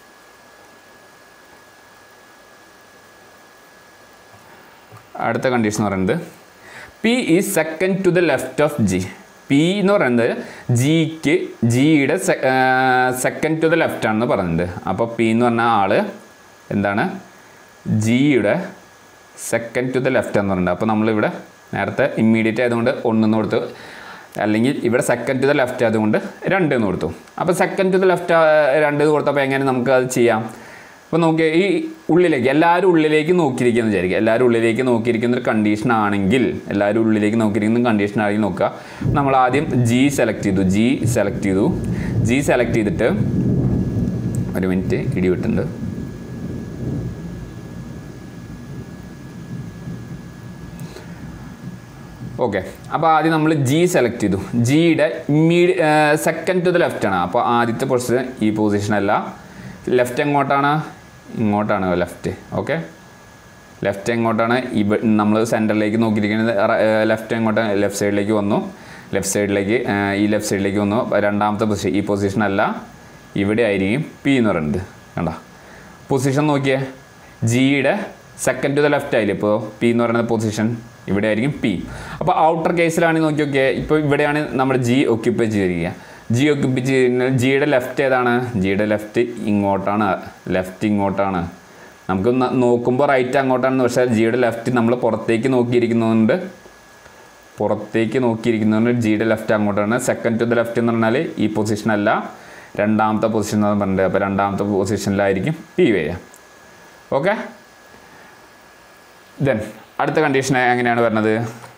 S2: അടുത്ത കണ്ടീഷൻ എന്ന് പറയുന്നത് P is second to the left of G. P എന്ന് പറയുന്നത് ജിയുടെ സെക്കൻഡ് ടു ദ ലെഫ്റ്റ് ആണെന്ന് പറഞ്ഞിട്ടുണ്ട്. അപ്പോൾ പി എന്ന് പറഞ്ഞ ആൾ എന്താണ്? ജിയുടെ സെക്കൻഡ് ടു ദ ലെഫ്റ്റ് എന്ന് പറഞ്ഞിട്ടുണ്ട്. അപ്പോൾ നമ്മളിവിടെ നേരത്തെ ഇമ്മീഡിയറ്റ് ആയതുകൊണ്ട് 1 കൊടുത്തു. അല്ലെങ്കിൽ ഇവിടെ സെക്കൻഡ് ടു ദ ലെഫ്റ്റ് ആയതുകൊണ്ട് 2 കൊടുത്തു. അപ്പോൾ സെക്കൻഡ് ടു ദ ലെഫ്റ്റ് 2 കൊടുത്തപ്പോൾ എങ്ങനെ നമുക്ക് അത് ചെയ്യാം? അപ്പോൾ നോക്കിയാൽ ഈ ഉള്ളിലേക്ക് എല്ലാവരും ഉള്ളിലേക്ക് നോക്കിയിരിക്കുന്നു വിചാരിക്കുക. എല്ലാവരും ഉള്ളിലേക്ക് നോക്കിയിരിക്കുന്നൊരു കണ്ടീഷൻ ആണെങ്കിൽ നോക്കുക. നമ്മൾ ആദ്യം ജി സെലക്ട് ചെയ്തിട്ട് ഒരു മിനിറ്റ് ഇടിവിട്ടുണ്ട്. ഓക്കെ. അപ്പോൾ ആദ്യം നമ്മൾ ജി സെലക്ട് ചെയ്തു. ജിയുടെ സെക്കൻഡ് ടു ദ ലെഫ്റ്റ് ആണ്. അപ്പോൾ ആദ്യത്തെ പൊസിഷൻ ഈ പൊസിഷനല്ല. ലെഫ്റ്റ് എങ്ങോട്ടാണ്? ഇങ്ങോട്ടാണ് ലെഫ്റ്റ്. ഓക്കെ. ലെഫ്റ്റ് എങ്ങോട്ടാണ്? നമ്മൾ സെൻറ്ററിലേക്ക് നോക്കിയിരിക്കുന്നത്. ലെഫ്റ്റ് എങ്ങോട്ടാണ്? ലെഫ്റ്റ് സൈഡിലേക്ക് വന്നു. ലെഫ്റ്റ് സൈഡിലേക്ക് വന്നു. രണ്ടാമത്തെ പൊസിഷൻ ഈ പൊസിഷനല്ല, ഇവിടെ ആയിരിക്കും പി എന്ന് പറയുന്നത്. കണ്ട പൊസിഷൻ നോക്കിയേ. ജിയുടെ സെക്കൻഡ് ടു ദ ലെഫ്റ്റ് ആയില്ലേ? ഇപ്പോൾ പി എന്ന് പറയുന്ന പൊസിഷൻ ഇവിടെ ആയിരിക്കും പി. അപ്പോൾ ഔട്ടർ കേസിലാണ് നോക്കിയൊക്കെ. ഇപ്പോൾ ഇവിടെയാണ് നമ്മുടെ ജി ഒക്യുപ്പൈ ചെയ്തിരിക്കുക. ജിയുടെ ലെഫ്റ്റ് ഏതാണ്? ജിയുടെ ലെഫ്റ്റ് ഇങ്ങോട്ടാണ്. നമുക്ക് നോക്കുമ്പോൾ റൈറ്റ് അങ്ങോട്ടാണെന്ന്. പക്ഷേ ജിയുടെ ലെഫ്റ്റ് നമ്മൾ പുറത്തേക്ക് നോക്കിയിരിക്കുന്നതുകൊണ്ട് ജിയുടെ ലെഫ്റ്റ് അങ്ങോട്ടാണ്. സെക്കൻഡ് ടു ദ ലെഫ്റ്റ് എന്ന് പറഞ്ഞാൽ ഈ പൊസിഷനല്ല, രണ്ടാമത്തെ പൊസിഷൻ എന്ന് പറഞ്ഞിട്ട്. അപ്പോൾ രണ്ടാമത്തെ പൊസിഷനിലായിരിക്കും പി വരിക. ഓക്കെ. ദെൻ അടുത്ത കണ്ടീഷൻ എങ്ങനെയാണ് വരുന്നത്?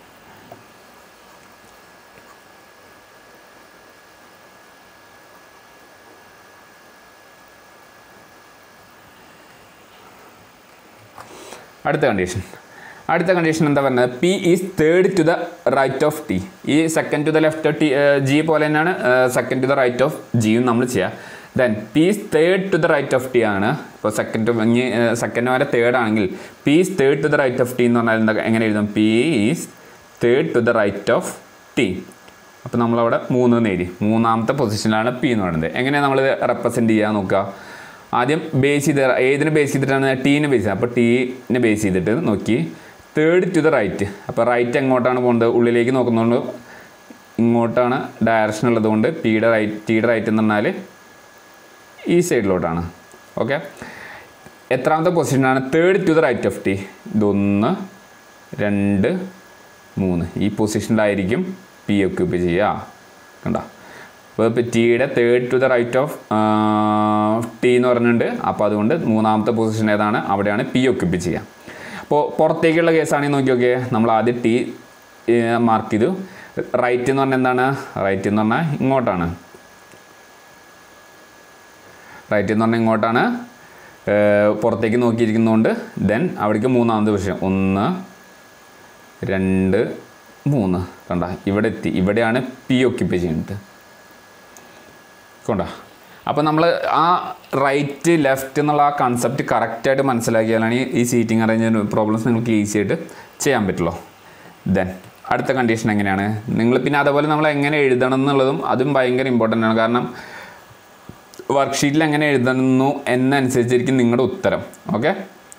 S2: അടുത്ത കണ്ടീഷൻ എന്താ പറയുന്നത്? P is third to the right of T. ഈ second to the left T G പോലെ തന്നെയാണ് second to the right of ജിയും നമ്മൾ ചെയ്യുക. Then P is third to the right of T ആണ്. ഇപ്പോൾ സെക്കൻഡ് വരെ തേർഡ് ആണെങ്കിൽ P is third to the right of T എന്ന് പറഞ്ഞാൽ എന്താ എങ്ങനെ എഴുതും? P is third to the right of T. അപ്പോൾ നമ്മളവിടെ 3 എഴുതി. മൂന്നാമത്തെ പൊസിഷനിലാണ് പി എന്ന് പറയുന്നത്. എങ്ങനെയാണ് നമ്മൾ റെപ്രസെൻറ്റ് ചെയ്യാൻ നോക്കുക? ആദ്യം ബേസ് ചെയ്ത് ഏതിനെ ബേസ് ചെയ്തിട്ടാണ്? ടീനെ ബേസ് ചെയ്തത്. അപ്പോൾ ടീനെ ബേസ് ചെയ്തിട്ട് നോക്കി തേർഡ് ടു ദ റൈറ്റ്. അപ്പോൾ റൈറ്റ് എങ്ങോട്ടാണ് പോകുന്നത്? ഉള്ളിലേക്ക് നോക്കുന്നതുകൊണ്ട് ഇങ്ങോട്ടാണ് ഡയറക്ഷൻ ഉള്ളതുകൊണ്ട് ടിയുടെ റൈറ്റ് എന്ന് പറഞ്ഞാൽ ഈ സൈഡിലോട്ടാണ്. ഓക്കെ, എത്രാമത്തെ പൊസിഷനാണ്? Third to the right of T. ഇത് 1 2 3 ഈ പൊസിഷനിലായിരിക്കും പി ഒക്യുപ്പൈ ചെയ്യുക. കണ്ട, അപ്പോൾ ഇപ്പോൾ ടിയുടെ third to the right of T എന്ന് പറഞ്ഞിട്ടുണ്ട്. അപ്പോൾ അതുകൊണ്ട് മൂന്നാമത്തെ പൊസിഷൻ ഏതാണ്? അവിടെയാണ് പി ഒക്യുപ്പൈ ചെയ്യുക. അപ്പോൾ പുറത്തേക്കുള്ള കേസാണെങ്കിൽ നോക്കി നോക്കിയേ, നമ്മൾ ആദ്യം ടി മാർക്ക് ചെയ്തു. റൈറ്റ് എന്ന് പറഞ്ഞാൽ എന്താണ്? റൈറ്റ് എന്ന് പറഞ്ഞാൽ ഇങ്ങോട്ടാണ്. റൈറ്റ് എന്ന് പറഞ്ഞാൽ ഇങ്ങോട്ടാണ്, പുറത്തേക്ക് നോക്കിയിരിക്കുന്നതുകൊണ്ട്. ദെൻ അവിടേക്ക് മൂന്നാമത്തെ പൊസിഷൻ 1 2 3. കണ്ട, ഇവിടെ എത്തി. ഇവിടെയാണ് പി ഒക്യുപ്പൈ ചെയ്യുന്നത്. കൊണ്ട, അപ്പോൾ നമ്മൾ ആ റൈറ്റ് ലെഫ്റ്റ് എന്നുള്ള ആ കൺസെപ്റ്റ് കറക്റ്റായിട്ട് മനസ്സിലാക്കിയാലാണ് ഈ സീറ്റിംഗ് അറേഞ്ച്മെൻറ്റ് പ്രോബ്ലംസ് നിങ്ങൾക്ക് ഈസി ആയിട്ട് ചെയ്യാൻ പറ്റുള്ളൂ. ദെൻ അടുത്ത കണ്ടീഷൻ എങ്ങനെയാണ്? നിങ്ങൾ പിന്നെ അതേപോലെ നമ്മൾ എങ്ങനെ എഴുതണം എന്നുള്ളതും അതും ഭയങ്കര ഇമ്പോർട്ടൻ്റ് ആണ്. കാരണം വർക്ക്ഷീറ്റിൽ എങ്ങനെ എഴുതുന്നു എന്നനുസരിച്ചിരിക്കും നിങ്ങളുടെ ഉത്തരം. ഓക്കെ,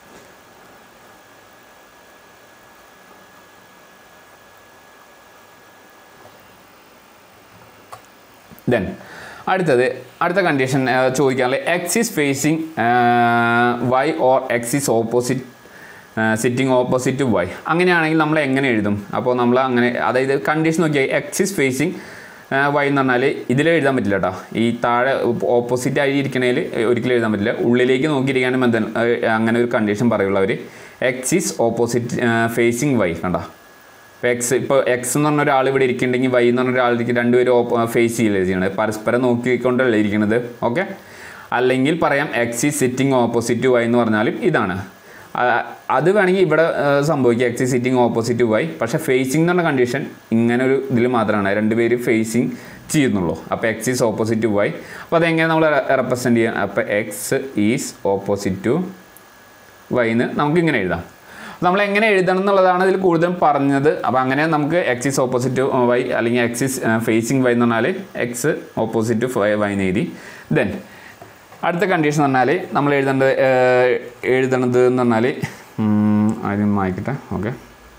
S2: ദെൻ അടുത്ത കണ്ടീഷൻ ചോദിക്കാനുള്ള X is facing Y or X is opposite sitting opposite to Y. അങ്ങനെയാണെങ്കിൽ നമ്മൾ എങ്ങനെ എഴുതും? അപ്പോൾ നമ്മൾ അങ്ങനെ, അതായത് കണ്ടീഷൻ നോക്കിയാൽ എക്സ് ഈസ് ഫേസിങ് വൈ എന്ന് പറഞ്ഞാൽ ഇതിൽ എഴുതാൻ പറ്റില്ല കേട്ടോ. ഈ താഴെ ഓപ്പോസിറ്റ് ആയി ഇരിക്കണേൽ ഒരിക്കലും എഴുതാൻ പറ്റില്ല. ഉള്ളിലേക്ക് നോക്കിയിരിക്കാനും അങ്ങനെ ഒരു കണ്ടീഷൻ പറയുള്ളൂ അവർ. X is opposite facing Y. കണ്ട, ഇപ്പോൾ എക്സ് എന്ന് പറഞ്ഞ ഒരാൾ ഇവിടെ ഇരിക്കുന്നുണ്ടെങ്കിൽ വൈ എന്ന് പറഞ്ഞ ഒരാൾ രണ്ടുപേരും ഫേസ് ചെയ്യില്ല ചെയ്യണത്, പരസ്പരം നോക്കിക്കൊണ്ടല്ലേ ഇരിക്കുന്നത്. ഓക്കെ, അല്ലെങ്കിൽ പറയാം X is sitting opposite Y എന്ന് പറഞ്ഞാലും ഇതാണ്. അത് വേണമെങ്കിൽ ഇവിടെ സംഭവിക്കുക, X is sitting opposite Y. പക്ഷേ ഫേസിംഗ് എന്ന് പറഞ്ഞ കണ്ടീഷൻ ഇങ്ങനെ ഒരു ഇതിൽ മാത്രമാണ്, രണ്ടുപേര് ഫേസിങ് ചെയ്യുന്നുള്ളൂ. അപ്പോൾ എക്സ് ഈസ് ഓപ്പോസിറ്റ് വൈ. അപ്പോൾ അതെങ്ങനെ നമ്മൾ റെപ്രസെൻറ്റ് ചെയ്യാം? അപ്പോൾ X is opposite to Y എന്ന് നമുക്കിങ്ങനെ എഴുതാം. നമ്മൾ എങ്ങനെ എഴുതണം എന്നുള്ളതാണ് ഇതിൽ കൂടുതലും പറഞ്ഞത്. അപ്പോൾ അങ്ങനെ നമുക്ക് എക്സ് ഈസ് ഓപ്പോസിറ്റ് വൈ അല്ലെങ്കിൽ എക്സ് ഈസ് ഫേസിങ് വൈ എന്ന് പറഞ്ഞാൽ എക്സ് ഓപ്പോസിറ്റ് വൈ എന്ന് എഴുതി. ദെൻ അടുത്ത കണ്ടീഷൻ എന്ന് പറഞ്ഞാൽ നമ്മൾ എഴുതണത് എന്ന് പറഞ്ഞാൽ ആദ്യം വായിക്കട്ടെ. Okay,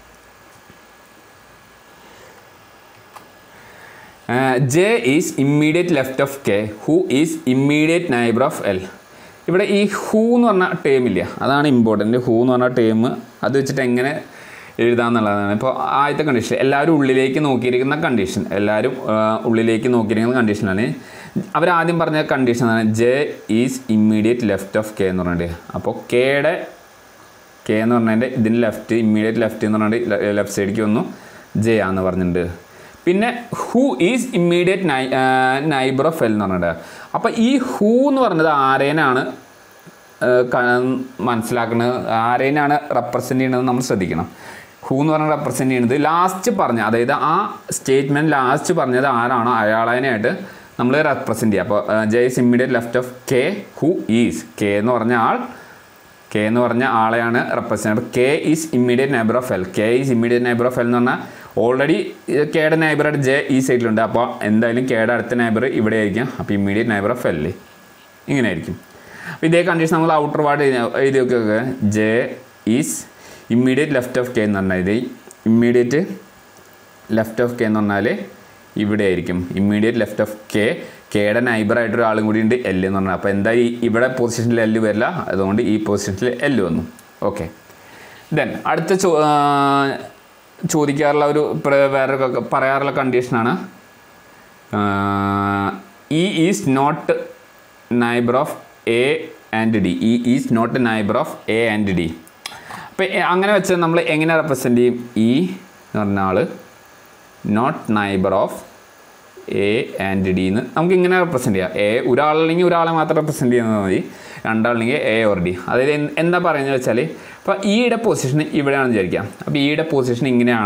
S2: J is immediate left of K who is immediate neighbour of L. ഇവിടെ ഈ ഹൂ എന്ന് പറഞ്ഞ ടേം ഇല്ല, അതാണ് ഇമ്പോർട്ടൻറ്റ്. ഹൂ എന്ന് പറഞ്ഞ ടേം അത് വെച്ചിട്ട് എങ്ങനെ എഴുതാമെന്നുള്ളതാണ്. ഇപ്പോൾ ആദ്യത്തെ കണ്ടീഷൻ എല്ലാവരും ഉള്ളിലേക്ക് നോക്കിയിരിക്കുന്ന കണ്ടീഷൻ, എല്ലാവരും ഉള്ളിലേക്ക് നോക്കിയിരിക്കുന്ന കണ്ടീഷനാണ്. അവരാദ്യം പറഞ്ഞ കണ്ടീഷനാണ് J is immediate left of K എന്ന് പറഞ്ഞിട്ട്. അപ്പോൾ കെ എന്ന് പറഞ്ഞതിൻ്റെ ഇതിന് ലെഫ്റ്റ്, ഇമ്മീഡിയറ്റ് ലെഫ്റ്റ് എന്ന് പറഞ്ഞിട്ട് ലെഫ്റ്റ് സൈഡിലേക്ക് വന്നു ജെ ആന്ന് പറഞ്ഞിട്ടുണ്ട്. പിന്നെ who is immediate neighbour of L എന്ന് പറഞ്ഞിട്ട്. അപ്പോൾ ഈ ഹൂ എന്ന് പറഞ്ഞത് ആരേനാണ് മനസ്സിലാക്കുന്നത്, ആരേനാണ് റെപ്രസെൻറ്റ് ചെയ്യുന്നത് നമ്മൾ ശ്രദ്ധിക്കണം. ഹൂ എന്ന് പറഞ്ഞാൽ റെപ്രസെൻറ്റ് ചെയ്യുന്നത് ലാസ്റ്റ് പറഞ്ഞ, അതായത് ആ സ്റ്റേറ്റ്മെൻറ്റ് ലാസ്റ്റ് പറഞ്ഞത് ആരാണോ അയാളായിട്ട് നമ്മൾ റെപ്രസെൻറ്റ് ചെയ്യുക. അപ്പോൾ J is immediate left of K who is, K എന്ന് പറഞ്ഞ ആളെയാണ് റെപ്രസെൻറ്റ്. അപ്പോൾ K is immediate neighbour of L. K is immediate neighbour of L എന്ന് പറഞ്ഞാൽ ഓൾറെഡി കെയുടെ നൈബറായിട്ട് ജെ ഈ സൈഡിലുണ്ട്. അപ്പോൾ എന്തായാലും കെയുടെ അടുത്ത നൈബർ ഇവിടെ ആയിരിക്കും. അപ്പോൾ ഇമ്മീഡിയറ്റ് നൈബർ ഓഫ് എൽ ഇങ്ങനെ ആയിരിക്കും. അപ്പോൾ ഇതേ കണ്ടീഷൻ നമ്മൾ ഔട്ടർ വാർഡ് എഴുതി നോക്കുക. J is immediate left of K എന്ന് പറഞ്ഞാൽ ഇത് ഇമ്മീഡിയറ്റ് ലെഫ്റ്റ് ഓഫ് കെ എന്ന് പറഞ്ഞാൽ ഇവിടെ ആയിരിക്കും. ഇമ്മീഡിയറ്റ് ലെഫ്റ്റ് ഓഫ് കെയുടെ നൈബറായിട്ടൊരു ആളും കൂടി ഉണ്ട് എൽ എന്ന് പറഞ്ഞാൽ. അപ്പോൾ എന്താ ഇവിടെ പൊസിഷനിൽ എൽ വരില്ല, അതുകൊണ്ട് ഈ പൊസിഷനിൽ എൽ വന്നു. ഓക്കെ, ദെൻ അടുത്ത ചോദിക്കാറുള്ള ഒരു വേറെ പറയാറുള്ള കണ്ടീഷനാണ് E is not neighbour of A and D. E is not neighbour of A and D. അപ്പോൾ അങ്ങനെ വെച്ചാൽ നമ്മൾ എങ്ങനെ റെപ്രസെൻറ്റ് ചെയ്യും? ഇ എന്ന് പറഞ്ഞ ആൾ not neighbour of A and D എന്ന് നമുക്ക് ഇങ്ങനെ റെപ്രസെൻറ്റ് ചെയ്യാം. ഒരാളല്ലെങ്കിൽ ഒരാളെ മാത്രം റെപ്രസെൻറ്റ് ചെയ്യുന്നത് മതി, രണ്ടാളല്ലെങ്കിൽ എ ഓർ ഡി. അതായത് എന്താ പറയുന്നത് വെച്ചാൽ, ഇപ്പോൾ ഈയുടെ പൊസിഷൻ ഇവിടെയാണെന്ന് വിചാരിക്കാം. അപ്പോൾ ഈയുടെ പൊസിഷൻ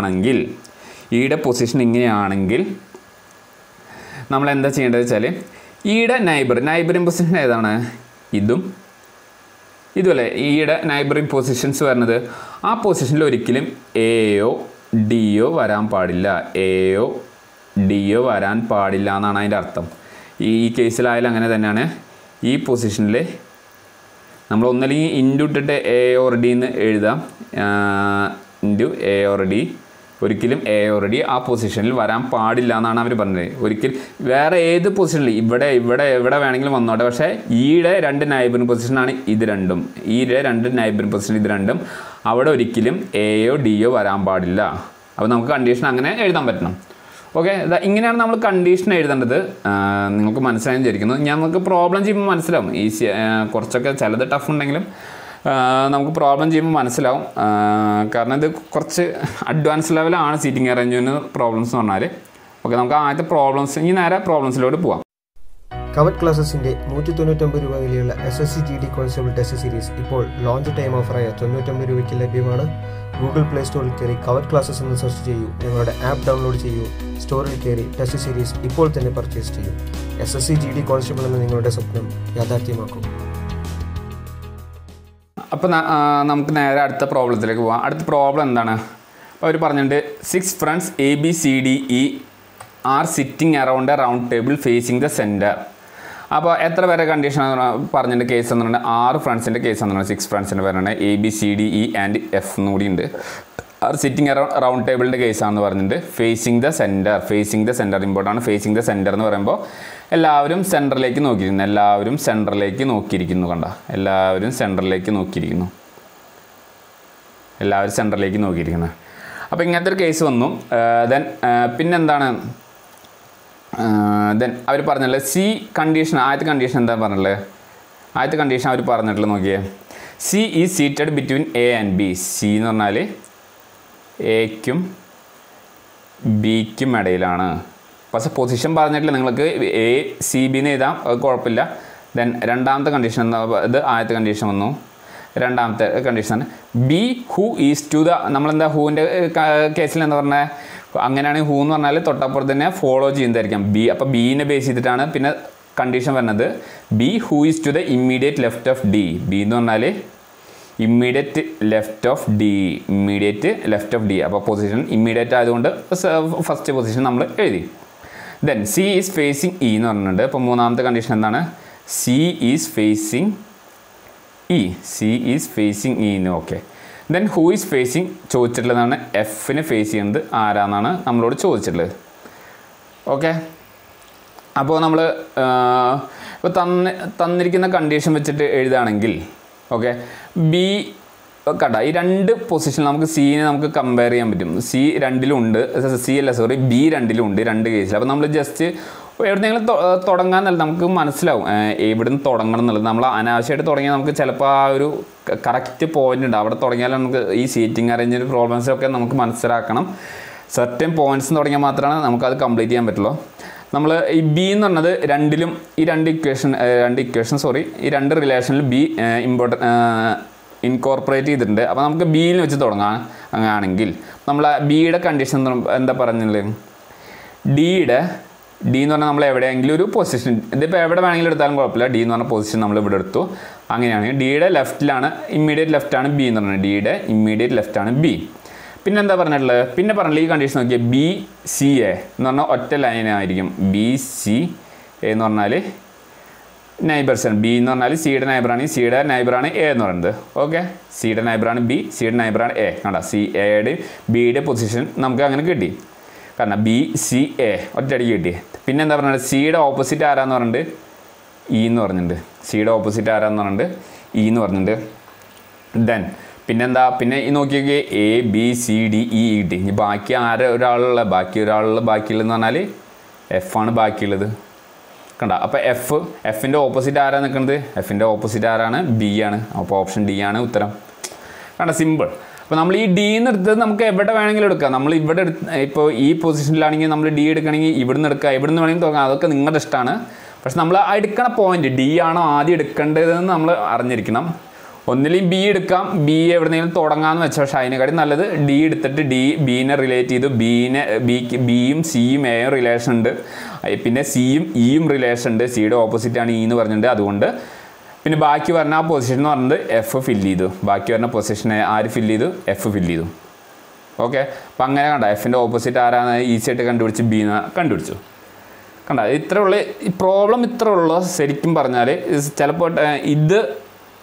S2: ഇങ്ങനെയാണെങ്കിൽ നമ്മൾ എന്താ ചെയ്യേണ്ടത് വെച്ചാൽ, ഈയുടെ നൈബറിങ് പൊസിഷൻ ഏതാണ്? ഇതുമല്ലേ ഈയുടെ നൈബറിങ് പൊസിഷൻസ് വരുന്നത്. ആ പൊസിഷനിൽ ഒരിക്കലും എയോ ഡിയോ വരാൻ പാടില്ല. എയോ ഡിയോ വരാൻ പാടില്ല എന്നാണ് അതിൻ്റെ അർത്ഥം. ഈ കേസിലായാലും അങ്ങനെ തന്നെയാണ്. ഈ പൊസിഷനിൽ നമ്മൾ ഒന്നല്ലെങ്കിൽ ഇൻറ്റു ഇട്ടിട്ട് എ ഓർ ഡി എന്ന് എഴുതാം. ഇൻറ്റു എ ഓർ ഡി, ഒരിക്കലും എ ഓർ ഡി ആ പൊസിഷനിൽ വരാൻ പാടില്ല എന്നാണ് അവർ പറഞ്ഞത്. ഒരിക്കലും വേറെ ഏത് പൊസിഷനിൽ എവിടെ വേണമെങ്കിലും വന്നോട്ടെ, പക്ഷേ ഈയുടെ 2 നൈബറിംഗ് പൊസിഷനാണ് ഇത് രണ്ടും, ഈയുടെ 2 നൈബറിംഗ് പൊസിഷൻ ഇത് രണ്ടും, അവിടെ ഒരിക്കലും എയോ ഡിയോ വരാൻ പാടില്ല. അപ്പോൾ നമുക്ക് കണ്ടീഷൻ അങ്ങനെ എഴുതാൻ പറ്റണം. ഓക്കെ, ഇങ്ങനെയാണ് നമ്മൾ കണ്ടീഷൻ എഴുതേണ്ടത്. നിങ്ങൾക്ക് മനസ്സിലായെന്ന് വിചാരിക്കുന്നു. നമുക്ക് പ്രോബ്ലം ചെയ്യുമ്പോൾ മനസ്സിലാവും. ഈസി, കുറച്ചൊക്കെ ചിലത് ടഫ് ഉണ്ടെങ്കിലും നമുക്ക് പ്രോബ്ലം ചെയ്യുമ്പോൾ മനസ്സിലാവും. കാരണം ഇത് കുറച്ച് അഡ്വാൻസ് ലെവലാണ് സീറ്റിംഗ് അറേഞ്ച്മെൻറ്റ് പ്രോബ്ലംസ് എന്ന് പറഞ്ഞാൽ. ഓക്കെ, നമുക്ക് ആദ്യത്തെ പ്രോബ്ലംസ്, ഇനി നേരെ പ്രോബ്ലംസിലോട്ട് പോവാം.
S1: കവറ്റ് ക്ലാസ്സസിൻ്റെ 199 രൂപ വിലയുള്ള SSCGD കോൺസ്റ്റബിൾ ടെസ്റ്റ് സീരീസ് ഇപ്പോൾ ലോഞ്ച് ടൈം ഓഫറായ 99 രൂപയ്ക്ക് ലഭ്യമാണ്. ഗൂഗിൾ പ്ലേ സ്റ്റോറിൽ കയറി കവറ്റ് ക്ലാസ്സസ് എന്ന് സെർച്ച് ചെയ്യൂ, ഞങ്ങളുടെ ആപ്പ് ഡൗൺലോഡ് ചെയ്യൂ, സ്റ്റോറിൽ കയറി ടെസ്റ്റ് സീരീസ് ഇപ്പോൾ തന്നെ പർച്ചേസ് ചെയ്യൂ. SSCGD കോൺസ്റ്റബിൾ എന്ന നിങ്ങളുടെ സ്വപ്നം യാഥാർത്ഥ്യമാക്കും.
S2: അപ്പോൾ നമുക്ക് നേരെ അടുത്ത പ്രോബ്ലത്തിലേക്ക് പോകാം. അടുത്ത പ്രോബ്ലം എന്താണ്? അപ്പോൾ അവർ പറഞ്ഞിട്ടുണ്ട് 6 friends ABCDE are sitting around a round table facing the centre. അപ്പോൾ എത്ര പേരെ കണ്ടീഷൻ പറഞ്ഞിട്ട് കേസ് എന്ന് പറഞ്ഞാൽ 6 ഫ്രണ്ട്സിൻ്റെ കേസ് എന്ന് പറഞ്ഞാൽ 6 ഫ്രണ്ട്സിൻ്റെ പേരാണ് ABCDE ആൻഡ് F എന്നുകൂടി ഉണ്ട്. ആർ സിറ്റിംഗ് റൗണ്ട് ടേബിളിൻ്റെ കേസാണെന്ന് പറഞ്ഞിട്ട് ഫേസിങ് ദ സെൻറ്റർ ഇമ്പോർട്ടൻ്റ് ആണ്. ഫേസിങ് ദ സെൻറ്റർ എന്ന് പറയുമ്പോൾ എല്ലാവരും സെൻറ്ററിലേക്ക് നോക്കിയിരിക്കുന്നു, എല്ലാവരും സെൻറ്ററിലേക്ക് നോക്കിയിരിക്കുന്നു. അപ്പോൾ ഇങ്ങനത്തെ ഒരു കേസ് വന്നു. പിന്നെന്താണ് അവർ പറഞ്ഞിട്ടുള്ളത് സി കണ്ടീഷൻ. ആദ്യത്തെ കണ്ടീഷൻ എന്താ പറഞ്ഞിട്ടുള്ളത്? ആദ്യത്തെ കണ്ടീഷൻ അവർ പറഞ്ഞിട്ടുള്ളത് നോക്കിയേ, C is seated between A and B. C എന്ന് പറഞ്ഞാൽ എക്കും ബിക്കും ഇടയിലാണ്. പക്ഷേ പൊസിഷൻ പറഞ്ഞിട്ടില്ല, നിങ്ങൾക്ക് ACB എന്ന് എഴുതാം, അത് കുഴപ്പമില്ല. രണ്ടാമത്തെ കണ്ടീഷൻ എന്താ? ഇത് ആദ്യത്തെ കണ്ടീഷൻ വന്നു. രണ്ടാമത്തെ condition B who is to the, നമ്മളെന്താ ഹൂവിൻ്റെ കേസിൽ എന്താ പറഞ്ഞത്? അങ്ങനെയാണെങ്കിൽ ഹൂ എന്ന് പറഞ്ഞാൽ തൊട്ടപ്പുറത്ത് തന്നെ ഫോളോ ചെയ്യുന്നതായിരിക്കാം ബി. അപ്പോൾ ബീനെ ബേസ് ചെയ്തിട്ടാണ് പിന്നെ കണ്ടീഷൻ വരുന്നത്. B who is to the immediate left of D. B എന്ന് പറഞ്ഞാൽ ഇമ്മീഡിയറ്റ് ലെഫ്റ്റ് ഓഫ് ഡി. അപ്പോൾ പൊസിഷൻ ഇമ്മീഡിയറ്റ് ആയതുകൊണ്ട് ഫസ്റ്റ് പൊസിഷൻ നമ്മൾ എഴുതി. Then C is facing E എന്ന് പറഞ്ഞിട്ടുണ്ട്. അപ്പോൾ മൂന്നാമത്തെ കണ്ടീഷൻ എന്താണ്? C is facing E. Okay, then who is facing ചോദിച്ചിട്ടുള്ളതാണ് എഫിനെ ഫേസ് ചെയ്യുന്നത് ആരാന്നാണ് നമ്മളോട് ചോദിച്ചിട്ടുള്ളത്. ഓക്കെ, അപ്പോൾ നമ്മൾ ഇപ്പോൾ തന്നിരിക്കുന്ന കണ്ടീഷൻ വെച്ചിട്ട് എഴുതുകയാണെങ്കിൽ ഓക്കെ, ബി കണ്ട ഈ 2 പൊസിഷൻ നമുക്ക് സീനെ നമുക്ക് കമ്പയർ ചെയ്യാൻ പറ്റും. ബി 2 ഉണ്ട് 2 കേസിൽ. അപ്പോൾ നമ്മൾ ജസ്റ്റ് എവിടെയെങ്കിലും തുടങ്ങാന്നല്ല, നമുക്ക് മനസ്സിലാവും എവിടുന്ന് തുടങ്ങണം എന്നുള്ളത്. നമ്മൾ അനാവശ്യമായിട്ട് തുടങ്ങിയാൽ നമുക്ക് ചിലപ്പോൾ ആ ഒരു കറക്റ്റ് പോയിൻ്റ് ഉണ്ട്, അവിടെ തുടങ്ങിയാൽ നമുക്ക് ഈ സീറ്റിംഗ് അറേഞ്ച്മെൻറ്റ് പ്രോബ്ലംസൊക്കെ നമുക്ക് മനസ്സിലാക്കണം. സർട്ടൻ പോയിൻറ്റ്സ് തുടങ്ങിയാൽ മാത്രമാണ് നമുക്കത് കംപ്ലീറ്റ് ചെയ്യാൻ പറ്റുള്ളൂ. നമ്മൾ ഈ ബി എന്ന് പറഞ്ഞത് ഈ രണ്ട് റിലേഷനിൽ ബി ഇൻകോർപ്പറേറ്റ് ചെയ്തിട്ടുണ്ട്. അപ്പോൾ നമുക്ക് ബിയിൽ വെച്ച് തുടങ്ങാം. അങ്ങനെയാണെങ്കിൽ നമ്മൾ ബിയുടെ കണ്ടീഷൻ എന്താ പറഞ്ഞില്ലേ? ഡി എന്ന് പറഞ്ഞാൽ നമ്മൾ എവിടെയെങ്കിലും ഒരു പൊസിഷൻ, ഇതിപ്പോൾ എവിടെ വേണമെങ്കിലും എടുത്താലും കുഴപ്പമില്ല. ഡി എന്ന് പറഞ്ഞ പൊസിഷൻ നമ്മൾ ഇവിടെ എടുത്തു. അങ്ങനെയാണെങ്കിൽ ഡിയുടെ ലെഫ്റ്റിലാണ്, ഇമ്മീഡിയറ്റ് ലെഫ്റ്റാണ് ബി എന്ന് പറഞ്ഞത്. ഡിയുടെ ഇമ്മീഡിയറ്റ് ലെഫ്റ്റാണ് ബി. പിന്നെ എന്താ പറഞ്ഞിട്ടുള്ളത്? പിന്നെ പറഞ്ഞില്ല ഈ കണ്ടീഷൻ നോക്കിയാൽ BCA എന്ന് പറഞ്ഞാൽ ഒറ്റ ലൈനായിരിക്കും. BCA എന്ന് പറഞ്ഞാൽ നൈബേഴ്സാണ്. ബി എന്ന് പറഞ്ഞാൽ സിയുടെ നൈബറാണ്, സിയുടെ നൈബറാണ് എ എന്ന് പറയുന്നത്. ഓക്കെ, സിയുടെ നൈബറാണ് ബി, സിയുടെ നൈബറാണ് എ. കണ്ട, CAയുടെ ബിയുടെ പൊസിഷൻ നമുക്ക് അങ്ങനെ കിട്ടി. കാരണം BCA ഒറ്റയടിക്ക് കിട്ടി. പിന്നെ എന്താ പറഞ്ഞത്? സിയുടെ ഓപ്പോസിറ്റ് ആരാന്ന് പറഞ്ഞിട്ട് ഇ എന്ന് പറഞ്ഞിട്ടുണ്ട്. സിയുടെ ഓപ്പോസിറ്റ് ആരാന്ന് പറഞ്ഞിട്ട് ഇ എന്ന് പറഞ്ഞിട്ടുണ്ട്. ദെൻ പിന്നെന്താ? പിന്നെ ഈ നോക്കിയൊക്കെ ABCDE കിട്ടി. ഇനി ബാക്കി ബാക്കിയുള്ളതെന്ന് പറഞ്ഞാൽ F ആണ് ബാക്കിയുള്ളത്. കണ്ട, അപ്പോൾ എഫിൻ്റെ ഓപ്പോസിറ്റ് ആരാണ് നിൽക്കുന്നത്? എഫിൻ്റെ ഓപ്പോസിറ്റ് ആരാണ്? ബി ആണ്. അപ്പോൾ ഓപ്ഷൻ ഡി ആണ് ഉത്തരം. കണ്ട, സിമ്പിൾ. അപ്പോൾ നമ്മൾ ഈ ഡി എന്ന് എടുത്തത് നമുക്ക് എവിടെ വേണമെങ്കിലും എടുക്കാം. നമ്മൾ ഇവിടെ ഇപ്പോൾ ഈ പൊസിഷനിലാണെങ്കിൽ നമ്മൾ ഡി എടുക്കണമെങ്കിൽ ഇവിടുന്ന് എടുക്കുക, ഇവിടുന്ന് വേണമെങ്കിൽ തുടങ്ങാം. അതൊക്കെ നിങ്ങളുടെ ഇഷ്ടമാണ്. പക്ഷെ നമ്മൾ ആ എടുക്കണ പോയിന്റ് ഡി ആണോ ആദ്യം എടുക്കേണ്ടതെന്ന് നമ്മൾ അറിഞ്ഞിരിക്കണം. ഒന്നിലും ബി എടുക്കാം, ബി എവിടെയെങ്കിലും തുടങ്ങാമെന്ന് വെച്ചാൽ, പക്ഷേ അതിനെക്കാട്ടി നല്ലത് ഡി എടുത്തിട്ട് ബീനെ റിലേറ്റ് ചെയ്തു. ബിയും സിയും എയും റിലേഷൻ ഉണ്ട്, പിന്നെ സിയും ഇയും റിലേഷൻ ഉണ്ട്. സിയുടെ ഓപ്പോസിറ്റാണ് ഇ എന്ന് പറഞ്ഞിട്ടുണ്ട്. അതുകൊണ്ട് പിന്നെ ബാക്കി പറഞ്ഞ ആ പൊസിഷൻ എന്ന് പറഞ്ഞത് എഫ് ഫില്ല് ചെയ്തു. ബാക്കി പറഞ്ഞ പൊസിഷനെ ആര് ഫില്ല് ചെയ്തു? എഫ് ഫില്ല് ചെയ്തു. ഓക്കെ, അപ്പം അങ്ങനെ കണ്ട, എഫിൻ്റെ ഓപ്പോസിറ്റ് ആരാന്ന് ഈസി ആയിട്ട് കണ്ടുപിടിച്ച് ബീന്ന് കണ്ടുപിടിച്ചു. കണ്ട, ഇത്രയുള്ള ഈ പ്രോബ്ലം ഇത്ര ഉള്ളൂ. ശരിക്കും പറഞ്ഞാൽ ചിലപ്പോൾ ഇത്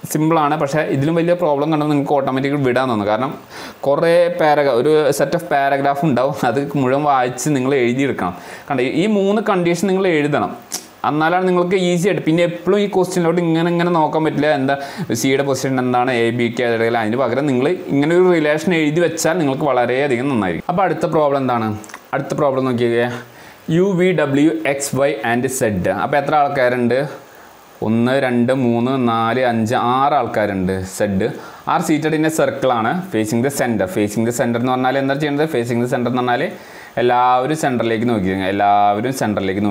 S2: സിമ്പിളാണ്. പക്ഷേ ഇതിലും വലിയ പ്രോബ്ലം കണ്ടാൽ നിങ്ങൾക്ക് ഓട്ടോമാറ്റിക്കലി വിടാൻ തോന്നും. കാരണം കുറേ ഒരു സെറ്റ് ഓഫ് പാരഗ്രാഫ് ഉണ്ടാവും, അത് മുഴുവൻ വായിച്ച് നിങ്ങൾ എഴുതിയെടുക്കണം. കണ്ടോ, ഈ 3 കണ്ടീഷൻ നിങ്ങൾ എഴുതണം, എന്നാലാണ് നിങ്ങൾക്ക് ഈസി ആയിട്ട്. പിന്നെ എപ്പോഴും ഈ ക്വസ്റ്റ്യനിലോട്ട് ഇങ്ങനെ നോക്കാൻ പറ്റില്ല, എന്താ സിയുടെ പൊസിഷൻ എന്താണ്, എ ബിക്ക് ഇടയിൽ. അതിന് പകരം നിങ്ങൾ ഇങ്ങനെ ഒരു റിലേഷൻ എഴുതി വെച്ചാൽ നിങ്ങൾക്ക് വളരെയധികം നന്നായിരിക്കും. അപ്പോൾ അടുത്ത പ്രോബ്ലം എന്താണ്? അടുത്ത പ്രോബ്ലം നോക്കിയേ, U V W X Y and Z. അപ്പോൾ എത്ര ആൾക്കാരുണ്ട്? 1 2 3 4 5 6 ആൾക്കാരുണ്ട്. Z are seated in a സർക്കിളാണ് facing the centre. Facing the centre എന്ന് പറഞ്ഞാൽ എന്താ ചെയ്യേണ്ടത്? ഫേസിങ് ദ സെൻറ്റർ എന്ന് പറഞ്ഞാൽ എല്ലാവരും സെൻറ്ററിലേക്ക് നോക്കിയിരിക്കുക. എല്ലാവരും സെൻറ്ററിലേക്ക്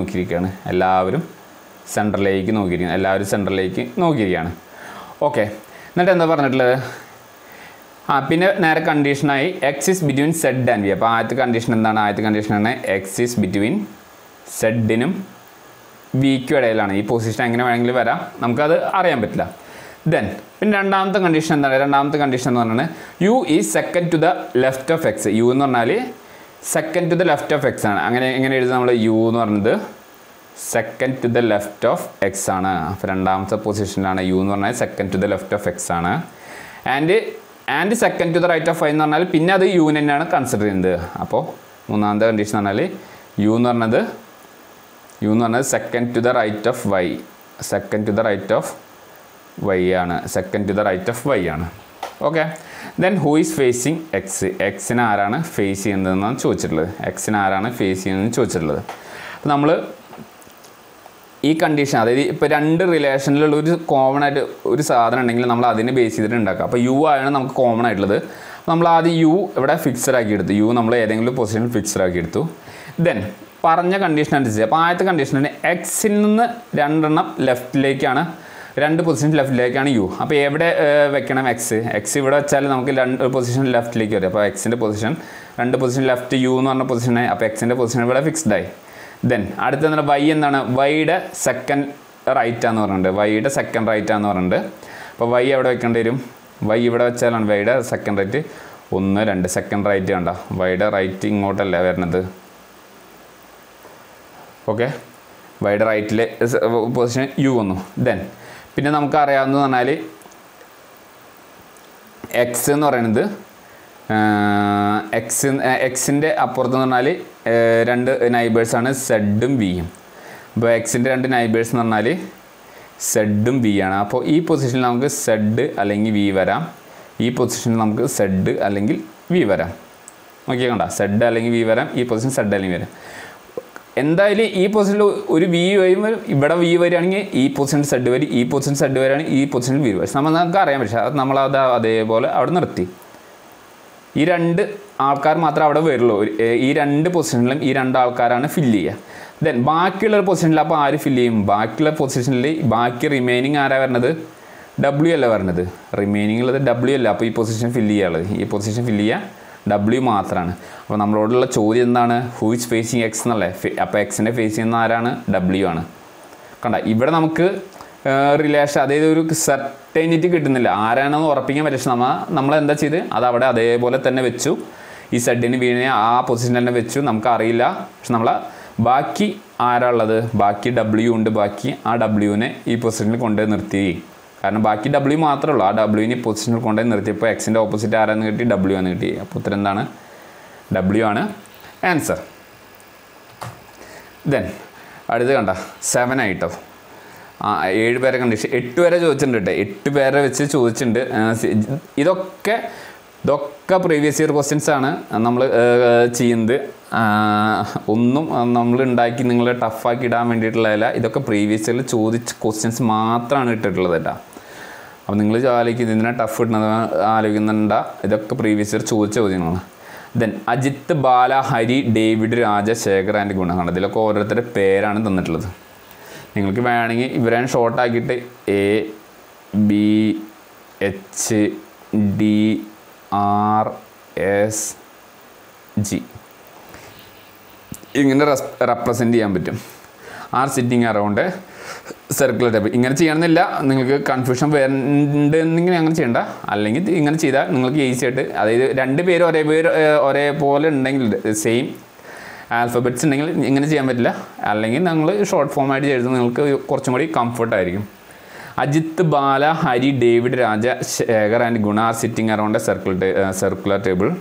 S2: നോക്കിയിരിക്കുകയാണ്. ഓക്കെ, എന്നിട്ട് എന്താ പറഞ്ഞിട്ടുള്ളത്? പിന്നെ നേരെ കണ്ടീഷനായി X is between Z and V. അപ്പോൾ ആദ്യത്തെ കണ്ടീഷൻ എന്താണ്? ആദ്യത്തെ കണ്ടീഷനാണ് എക്സ് ഈസ് ബിറ്റ്വീൻ സെഡിനും വിക്കും ഇടയിലാണ്. ഈ പൊസിഷൻ എങ്ങനെ വേണമെങ്കിലും വരാം, നമുക്കത് അറിയാൻ പറ്റില്ല. ദെൻ പിന്നെ രണ്ടാമത്തെ കണ്ടീഷൻ എന്താണ്? രണ്ടാമത്തെ കണ്ടീഷൻ എന്ന് പറഞ്ഞാൽ U is second to the left of X. U എന്ന് പറഞ്ഞാൽ second to the left of X ആണ്. എങ്ങനെ എഴുതുന്നത് നമ്മൾ? യു എന്ന് പറയുന്നത് second to the left of X ആണ്. അപ്പോൾ രണ്ടാമത്തെ പൊസിഷനിലാണ് യു എന്ന് പറഞ്ഞാൽ second to the left of X ആണ്. And second to the right of Y എന്ന് പറഞ്ഞാൽ പിന്നെ അത് യു തന്നെയാണ് കൺസിഡർ ചെയ്യുന്നത്. അപ്പോൾ മൂന്നാമത്തെ കണ്ടീഷൻ എന്ന് പറഞ്ഞാൽ യു എന്ന് പറഞ്ഞത് second to the right of Y. Second to the right of Y ആണ്. Okay, then who is facing X. എക്സിനെ ആരാണ് ഫേസ് ചെയ്യുന്നതെന്നാണ് ചോദിച്ചിട്ടുള്ളത്. അപ്പോൾ നമ്മൾ ഈ കണ്ടീഷൻ, അതായത് ഇപ്പോൾ 2 റിലേഷനിലുള്ള ഒരു കോമൺ ആയിട്ട് ഒരു സാധനം ഉണ്ടെങ്കിൽ നമ്മൾ അതിനെ ബേസ് ചെയ്തിട്ട് ഉണ്ടാക്കുക. അപ്പോൾ യു ആണ് നമുക്ക് കോമൺ ആയിട്ടുള്ളത്. നമ്മൾ ആദ്യം യു ഇവിടെ ഫിക്സഡ് ആക്കി എടുത്തു. യു നമ്മൾ ഏതെങ്കിലും പൊസിഷനിൽ ഫിക്സഡ് ആക്കി എടുത്തു. ദെൻ പറഞ്ഞ കണ്ടീഷൻ അനുസരിച്ച്, അപ്പോൾ ആദ്യത്തെ കണ്ടീഷനിൽ എക്സിൽ നിന്ന് 2 എണ്ണം ലെഫ്റ്റിലേക്കാണ്, 2 പൊസിഷൻ ലെഫ്റ്റിലേക്കാണ് യു. അപ്പോൾ എവിടെ വെക്കണം? എക്സ് ഇവിടെ വെച്ചാൽ നമുക്ക് 2 പൊസിഷൻ ലെഫ്റ്റിലേക്ക് വരും. അപ്പോൾ എക്സിൻ്റെ പൊസിഷൻ 2 പൊസിഷൻ ലെഫ്റ്റ് യു എന്ന് പറഞ്ഞ പൊസിഷനായി. അപ്പോൾ എക്സിൻ്റെ പൊസിഷൻ ഇവിടെ ഫിക്സ്ഡ് ആയി. ദെൻ അടുത്ത എന്താണ്? വൈ എന്താണ്? വൈയുടെ സെക്കൻഡ് റൈറ്റാന്ന് പറഞ്ഞിട്ടുണ്ട്. അപ്പോൾ വൈ എവിടെ വെക്കേണ്ടി വരും? വൈ ഇവിടെ വെച്ചാലാണ് വൈയുടെ സെക്കൻഡ് റൈറ്റ്. 1 2 സെക്കൻഡ് റൈറ്റ് കണ്ട, വൈയുടെ റൈറ്റ് ഇങ്ങോട്ടല്ല വരുന്നത്. ഓക്കെ, വൈയുടെ റൈറ്റിലെ പൊസിഷൻ യു വന്നു. ദെൻ പിന്നെ നമുക്ക് അറിയാവുന്നത് പറഞ്ഞാൽ എക്സ് എന്ന് പറയുന്നത് എക്സിൻ്റെ അപ്പുറത്ത് എന്ന് പറഞ്ഞാൽ 2 നൈബേഴ്സാണ് സെഡും വിയും. അപ്പോൾ എക്സിൻ്റെ 2 നൈബേഴ്സ് എന്ന് പറഞ്ഞാൽ സെഡും വി ആണ്. അപ്പോൾ ഈ പൊസിഷനിൽ നമുക്ക് സെഡ് അല്ലെങ്കിൽ വി വരാം. ഈ പൊസിഷനിൽ നമുക്ക് സെഡ് അല്ലെങ്കിൽ വി വരാം. നോക്കിയാൽ സെഡ് അല്ലെങ്കിൽ വി വരാം. ഈ പൊസിഷൻ സെഡ് അല്ലെങ്കിൽ വരാം. എന്തായാലും ഈ പൊസിഷനിൽ ഒരു വി വരും. ഇവിടെ വി വരികയാണെങ്കിൽ ഈ പൊസിഷൻ സെഡ് വരും. ഈ പൊസിഷൻ സെഡ് വരികയാണെങ്കിൽ ഈ പൊസിഷനിൽ വി വരും. നമുക്ക് അറിയാൻ പറ്റില്ല. അത് നമ്മളത് അതേപോലെ അവിടെ നിർത്തി. ഈ 2 ആൾക്കാർ മാത്രമേ അവിടെ വരുള്ളൂ. ഈ 2 പൊസിഷനിലും ഈ 2 ആൾക്കാരാണ് ഫില്ല് ചെയ്യുക. ദെൻ ബാക്കിയുള്ള പൊസിഷനിൽ അപ്പോൾ ആര് ഫില്ല് ചെയ്യും? ബാക്കിയുള്ള പൊസിഷനിൽ ബാക്കി റിമൈനിങ് ആരാ വരുന്നത്? ഡബ്ല്യു അല്ല വരുന്നത്. റിമൈനിങ് ഉള്ളത് ഡബ്ല്യു അല്ല. അപ്പോൾ ഈ പൊസിഷൻ ഫില്ല് ചെയ്യാനുള്ളത്, ഈ പൊസിഷൻ ഫില്ല് ചെയ്യുക ഡബ്ല്യു മാത്രമാണ്. അപ്പോൾ നമ്മളോടുള്ള ചോദ്യം എന്താണ്? ഹൂ ഇസ് ഫേസിങ് എക്സ് എന്നല്ലേ. അപ്പോൾ എക്സിനെ ഫേസ് ചെയ്യുന്ന ആരാണ്? ഡബ്ല്യു ആണ്. കണ്ട, ഇവിടെ നമുക്ക് റിലേഷൻ, അതായത് ഒരു സർട്ടൈനിറ്റി കിട്ടുന്നില്ല, ആരാണെന്ന് ഉറപ്പിക്കാൻ പറ്റില്ല. നമ്മൾ എന്താ ചെയ്ത് അത് അവിടെ അതേപോലെ തന്നെ വെച്ചു. ഈ സെഡിന് വീണിനെ ആ പൊസിഷൻ തന്നെ വെച്ചു. നമുക്കറിയില്ല. പക്ഷെ നമ്മൾ ബാക്കി ആരാ ഉള്ളത്? ബാക്കി ഡബ്ല്യു ഉണ്ട്. ബാക്കി ആ ഡബ്ല്യുവിനെ ഈ പൊസിഷനിൽ കൊണ്ടുപോയി നിർത്തി. കാരണം ബാക്കി ഡബ്ല്യു മാത്രമേ ഉള്ളൂ. ആ ഡബ്ല്യുവിനെ ഈ പൊസിഷനിൽ കൊണ്ടുപോയി നിർത്തിയപ്പോൾ എക്സിൻ്റെ ഓപ്പോസിറ്റ് ആരാന്ന് കിട്ടി? ഡബ്ല്യു ആണ് കിട്ടി. അപ്പോൾ ഉത്തരം എന്താണ്? ഡബ്ല്യു ആണ് ആൻസർ. ദെൻ അടുത്ത് കണ്ട 7 ആയിട്ടോ. 7 പേരെ കണ്ടീഷൻ 8 പേരെ ചോദിച്ചിട്ടുണ്ട്. 8 പേരെ വെച്ച് ചോദിച്ചിട്ടുണ്ട്. ഇതൊക്കെ പ്രീവിയസ് ഇയർ ക്വസ്റ്റ്യൻസ് ആണ് നമ്മൾ ചെയ്യുന്നത്. ഒന്നും നമ്മൾ ഉണ്ടാക്കി നിങ്ങളെ ടഫാക്കി ഇടാൻ വേണ്ടിയിട്ടുള്ളതല്ല. ഇതൊക്കെ പ്രീവിയസ് ഇയറിൽ ചോദിച്ച ക്വസ്റ്റ്യൻസ് മാത്രമാണ് ഇട്ടിട്ടുള്ളത് കേട്ടോ. അപ്പോൾ നിങ്ങൾ ആലോചിക്കുന്നത് ഇതിനെ ടഫ് ഇടുന്നത് ആലോചിക്കുന്നുണ്ട. ഇതൊക്കെ പ്രീവിയസ് ഇയർ ചോദിച്ച ചോദ്യങ്ങളാണ്. Then Ajit, Bala, Hari, David, Rajasekhar and Guna. ഇതിലൊക്കെ ഓരോരുത്തരുടെ പേരാണ് തന്നിട്ടുള്ളത്. നിങ്ങൾക്ക് വേണമെങ്കിൽ ഇവരെ ഷോർട്ടാക്കിയിട്ട് ABHDRSG ഇങ്ങനെ റെപ്രസെൻറ്റ് ചെയ്യാൻ പറ്റും. Are sitting around circular table. ഇങ്ങനെ ചെയ്യണമെന്നില്ല. നിങ്ങൾക്ക് കൺഫ്യൂഷൻ വരുന്നുണ്ടെങ്കിൽ അങ്ങനെ ചെയ്യണ്ട. അല്ലെങ്കിൽ ഇങ്ങനെ ചെയ്താൽ നിങ്ങൾക്ക് ഈസി ആയിട്ട്, അതായത് 2 പേര് ഒരേപോലെ ഉണ്ടെങ്കിൽ, സെയിം ആൽഫബറ്റ്സ് ഉണ്ടെങ്കിൽ ഇങ്ങനെ ചെയ്യാൻ പറ്റില്ല. അല്ലെങ്കിൽ നിങ്ങൾ ഷോർട്ട് ഫോമായിട്ട് ചെയ്ത് നിങ്ങൾക്ക് കുറച്ചും കൂടി കംഫർട്ടായിരിക്കും. Ajit, Bala, Hari, David, Raja, Shekhar and Guna are sitting around a circular table.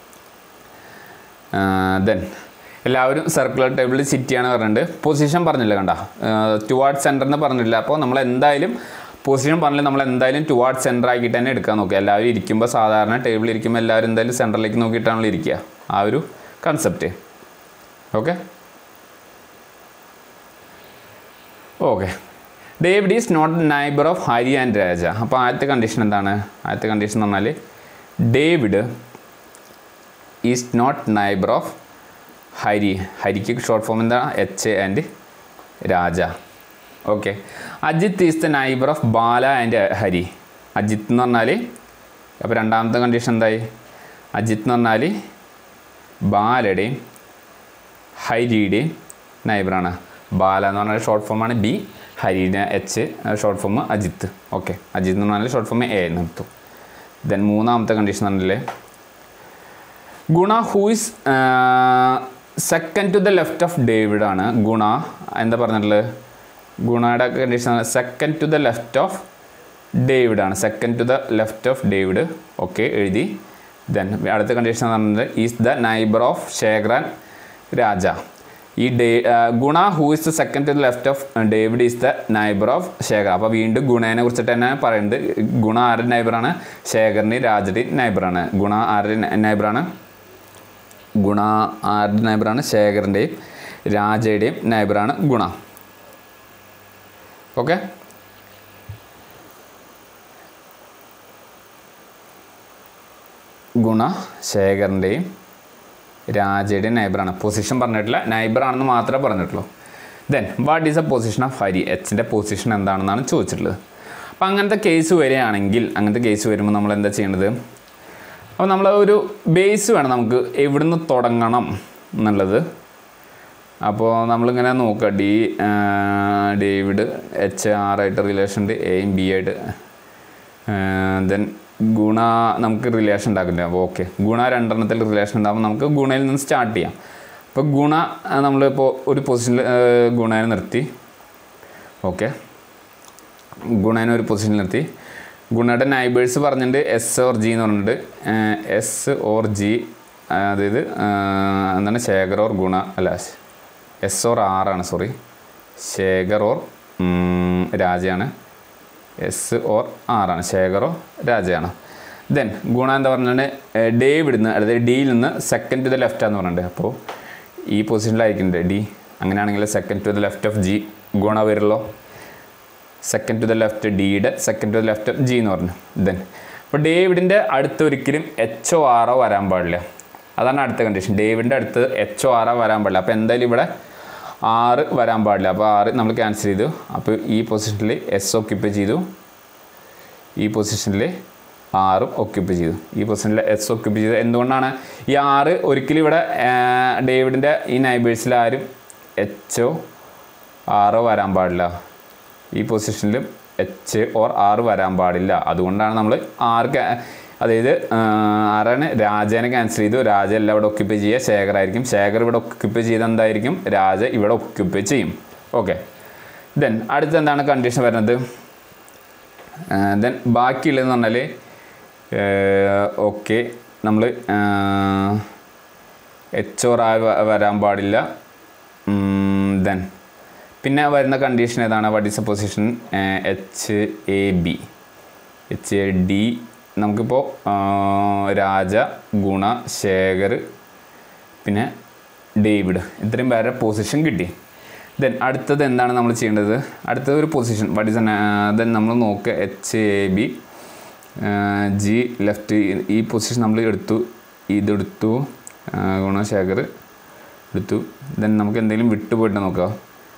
S2: Then എല്ലാവരും സർക്കുലർ ടേബിളിൽ സിറ്റ് ചെയ്യാണ് പറഞ്ഞിട്ടുണ്ട്. പൊസിഷൻ പറഞ്ഞില്ല കണ്ട, ടുവാർഡ് സെൻറ്റർ എന്ന് പറഞ്ഞില്ല. അപ്പോൾ നമ്മൾ എന്തായാലും പൊസിഷൻ പറഞ്ഞില്ല, നമ്മൾ എന്തായാലും ടുവാർഡ് സെൻറ്റർ ആക്കിയിട്ട് തന്നെ എടുക്കാൻ നോക്കുക. എല്ലാവരും ഇരിക്കുമ്പോൾ സാധാരണ ടേബിളിൽ ഇരിക്കുമ്പോൾ എല്ലാവരും എന്തായാലും സെൻറ്ററിലേക്ക് നോക്കിയിട്ടാണല്ലോ ഇരിക്കുക, ആ ഒരു concept. Okay okay David is not neighbour of Hari and Raja. അപ്പോൾ ആദ്യത്തെ കണ്ടീഷൻ എന്താണ്? ആദ്യത്തെ കണ്ടീഷൻ എന്ന് പറഞ്ഞാൽ David is not neighbour of Hari. ഹരിക്ക് ഷോർട്ട് ഫോം എന്താണ്? H and Raja. Okay. Ajit is the neighbour of Bala and Hari. Ajit എന്ന് പറഞ്ഞാൽ, അപ്പോൾ രണ്ടാമത്തെ കണ്ടീഷൻ എന്തായി? അജിത്ത് എന്ന് പറഞ്ഞാൽ ബാലയുടെയും ഹരിയുടെയും നൈബറാണ്. ബാല എന്ന് പറഞ്ഞാൽ ഷോർട്ട് ഫോമാണ് ബി, ഹരിയുടെ H short form Ajit. Okay, Ajit എന്ന് പറഞ്ഞാൽ ഷോർട്ട് ഫോം എ നിർത്തും. ദെൻ മൂന്നാമത്തെ കണ്ടീഷൻ പറഞ്ഞില്ലേ, Guna who is second to the left of David ആണ്. ഗുണ എന്താ പറഞ്ഞിട്ടുള്ളത്? ഗുണയുടെ condition second to the left of David ആണ്. Second to the left of David. Okay, എഴുതി. ദെൻ അടുത്ത കണ്ടീഷൻ എന്ന് പറഞ്ഞത് is the neighbour of Shekhar and Raja. ഈ Guna who is the second to the left of David is the neighbour of Shekhar. അപ്പോൾ വീണ്ടും ഗുണേനെ കുറിച്ചിട്ട് തന്നെ പറയുന്നത്. ഗുണ ആരുടെ നൈബറാണ്? ശേഖറിൻ്റെ രാജയുടെയും നൈബറാണ്. ഗുണ ആരുടെ നൈബറാണ്? ഗുണ ആരുടെ നൈബറാണ്? ശേഖറിൻ്റെയും രാജയുടെയും നൈബറാണ് ഗുണ. ഓക്കെ, ഗുണ ശേഖറിൻ്റെയും രാജയുടെയും നൈബറാണ്. പൊസിഷൻ പറഞ്ഞിട്ടില്ല, നൈബറാണെന്ന് മാത്രമേ പറഞ്ഞിട്ടുള്ളൂ. Then what is a position of Hari? എച്ചിൻ്റെ പൊസിഷൻ എന്താണെന്നാണ് ചോദിച്ചിട്ടുള്ളത്. അപ്പോൾ അങ്ങനത്തെ കേസ് വരികയാണെങ്കിൽ, അങ്ങനത്തെ കേസ് വരുമ്പോൾ നമ്മൾ എന്താ ചെയ്യേണ്ടത്? അപ്പോൾ നമ്മൾ ഒരു ബേസ് വേണം നമുക്ക് എവിടുന്ന് തുടങ്ങണം എന്നുള്ളത്. അപ്പോൾ നമ്മളിങ്ങനെ നോക്കുക, ഡേവിഡ് എച്ച് ആറായിട്ട് റിലേഷൻ ഉണ്ട്, എയും ബി ആയിട്ട്. ദെൻ ഗുണ നമുക്ക് റിലേഷൻ ഉണ്ടാക്കില്ല. അപ്പോൾ ഓക്കെ, ഗുണ രണ്ടെണ്ണത്തിൽ റിലേഷൻ ഉണ്ടാകുമ്പോൾ നമുക്ക് ഗുണയിൽ നിന്ന് സ്റ്റാർട്ട് ചെയ്യാം. അപ്പോൾ ഗുണ നമ്മളിപ്പോൾ ഒരു പൊസിഷനിൽ ഗുണേനെ നിർത്തി. ഓക്കെ, ഗുണേനെ ഒരു പൊസിഷനിൽ നിർത്തി. ഗുണയുടെ നൈബേഴ്സ് പറഞ്ഞിട്ടുണ്ട് എസ് ഓർ ജി എന്ന് പറഞ്ഞിട്ട്. എസ് ഓർ ജി, അതായത് എന്താണ്? ശേഖർ ഓർ ഗുണ, അല്ല എസ് ഓർ ആറാണ്, സോറി, ശേഖർ ഓർ രാജയാണ്. എസ് ഓർ ആറാണ്, ശേഖർ ഓർ രാജയാണ്. ദെൻ ഗുണ എന്താ പറഞ്ഞിട്ടുണ്ട്? ഡേവിഡ് നിന്ന്, അതായത് ഡിയിൽ നിന്ന് സെക്കൻഡ് ടു ദ ലെഫ്റ്റ് ആണെന്ന് പറഞ്ഞിട്ടുണ്ട്. അപ്പോൾ ഈ പൊസിഷനിലായിരിക്കുന്നുണ്ട് ഡി. അങ്ങനെയാണെങ്കിൽ second to the left of G Guna വരുള്ളൂ. സെക്കൻഡ് ടു ദ ലെഫ്റ്റ് ഡിയുടെ second to the left G എന്ന് പറഞ്ഞു. ദെൻ അപ്പോൾ ഡേവിഡിൻ്റെ അടുത്ത് ഒരിക്കലും എച്ചോ ആറോ വരാൻ പാടില്ല. അതാണ് അടുത്ത കണ്ടീഷൻ. ഡേവിഡിൻ്റെ അടുത്ത് എച്ചോ ആറോ വരാൻ പാടില്ല. അപ്പോൾ എന്തായാലും ഇവിടെ 6 വരാൻ പാടില്ല. അപ്പോൾ 6 നമ്മൾ ക്യാൻസൽ ചെയ്തു. അപ്പോൾ ഈ പൊസിഷനിൽ എസ് ഓക്യുപ്പൈ ചെയ്തു, ഈ പൊസിഷനിൽ 6 ഓക്യുപ്പൈ ചെയ്തു, ഈ പൊസിഷനിൽ എസ് ഓക്യുപ്പൈ ചെയ്തു. എന്തുകൊണ്ടാണ് ഈ 6? ഒരിക്കലും ഇവിടെ ഡേവിഡിൻ്റെ ഈ നൈബേഴ്സിൽ ആരും എച്ചോ ആറോ വരാൻ പാടില്ല. ഈ പൊസിഷനിലും എച്ച് ഓർ 6 വരാൻ പാടില്ല. അതുകൊണ്ടാണ് നമ്മൾ 6, അതായത് ആരാണ്? രാജേനെ ക്യാൻസൽ ചെയ്തു. രാജ എല്ലാം ഇവിടെ ഒക്യുപ്പൈ ചെയ്യുക, ശേഖറായിരിക്കും. ശേഖർ ഇവിടെ ഒക്യുപ്പൈ ചെയ്ത് എന്തായിരിക്കും? രാജ ഇവിടെ ഒക്യുപ്പൈ ചെയ്യും. ഓക്കെ, ദെൻ അടുത്ത എന്താണ് കണ്ടീഷൻ വരുന്നത്? ദെൻ ബാക്കിയുള്ളതെന്ന് പറഞ്ഞാൽ ഓക്കെ, നമ്മൾ എച്ച് ഓർ വരാൻ പാടില്ല. ദെൻ പിന്നെ വരുന്ന കണ്ടീഷൻ ഏതാണ്? What is a position? H A B, H A D. നമുക്കിപ്പോൾ രാജ, ഗുണ, ശേഖർ, പിന്നെ ഡേവിഡ്, ഇത്രയും പേരുടെ പൊസിഷൻ കിട്ടി. ദെൻ അടുത്തത് എന്താണ് നമ്മൾ ചെയ്യേണ്ടത്? അടുത്തത് ഒരു പൊസിഷൻ വാട്ട് ഈസ് ദെൻ നമ്മൾ നോക്കുക. H A B G left, ഈ പൊസിഷൻ നമ്മൾ എടുത്തു, ഇതെടുത്തു, ഗുണ ശേഖർ എടുത്തു. ദെൻ നമുക്ക് എന്തെങ്കിലും വിട്ടുപോയിട്ട് നോക്കുക.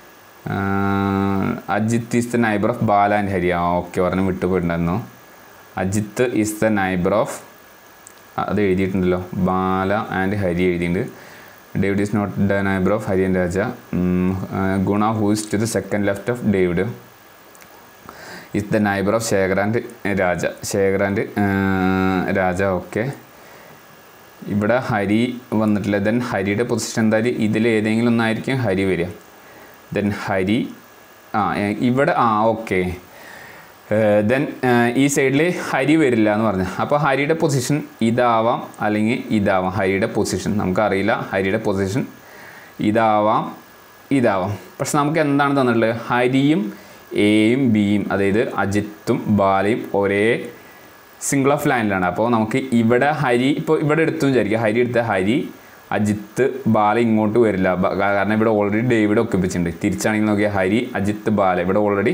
S2: Ajit is the neighbour of Bala and Hari. Okay, പറഞ്ഞ് വിട്ടുപോയിട്ടുണ്ടായിരുന്നു. Ajit is the neighbour of, അത് എഴുതിയിട്ടുണ്ടല്ലോ, ബാല ആൻഡ് ഹരി എഴുതിയിട്ടുണ്ട്. David is not the neighbour of Hari and Raja. Guna who is to the second left of David is the neighbour of Shekhar and Raja. Shekhar and Raja. Okay, ഇവിടെ ഹരി വന്നിട്ടില്ല. Then ഹരിയുടെ position എന്തായാലും ഇതിൽ ഏതെങ്കിലും ഒന്നായിരിക്കും ഹരി വരിക. ദെൻ ഹരി ഇവിടെ ഓക്കെ, ദെൻ ഈ സൈഡിൽ ഹരി വരില്ല എന്ന് പറഞ്ഞു. അപ്പോൾ ഹരിയുടെ പൊസിഷൻ ഇതാവാം അല്ലെങ്കിൽ ഇതാവാം. ഹരിയുടെ പൊസിഷൻ നമുക്കറിയില്ല, ഹരിയുടെ പൊസിഷൻ ഇതാവാം ഇതാവാം. പക്ഷെ നമുക്ക് എന്താണ് തന്നിട്ടുള്ളത്? ഹരിയും എയും ബിയും, അതായത് അജിത്തും ബാലയും ഒരേ സിംഗിൾ ഓഫ് ലൈനിലാണ്. അപ്പോൾ നമുക്ക് ഇവിടെ ഹരി, ഇപ്പോൾ ഇവിടെ എടുത്തു വിചാരിക്കുക, ഹരി എടുത്ത ഹരി, അജിത്ത്, ബാല ഇങ്ങോട്ട് വരില്ല. കാരണം ഇവിടെ ഓൾറെഡി ഡേവിഡ് ഒക്കിപ്പിച്ചിട്ടുണ്ട്. തിരിച്ചാണെങ്കിൽ നോക്കിയാൽ ഹരി, അജിത്ത്, ബാല, ഇവിടെ ഓൾറെഡി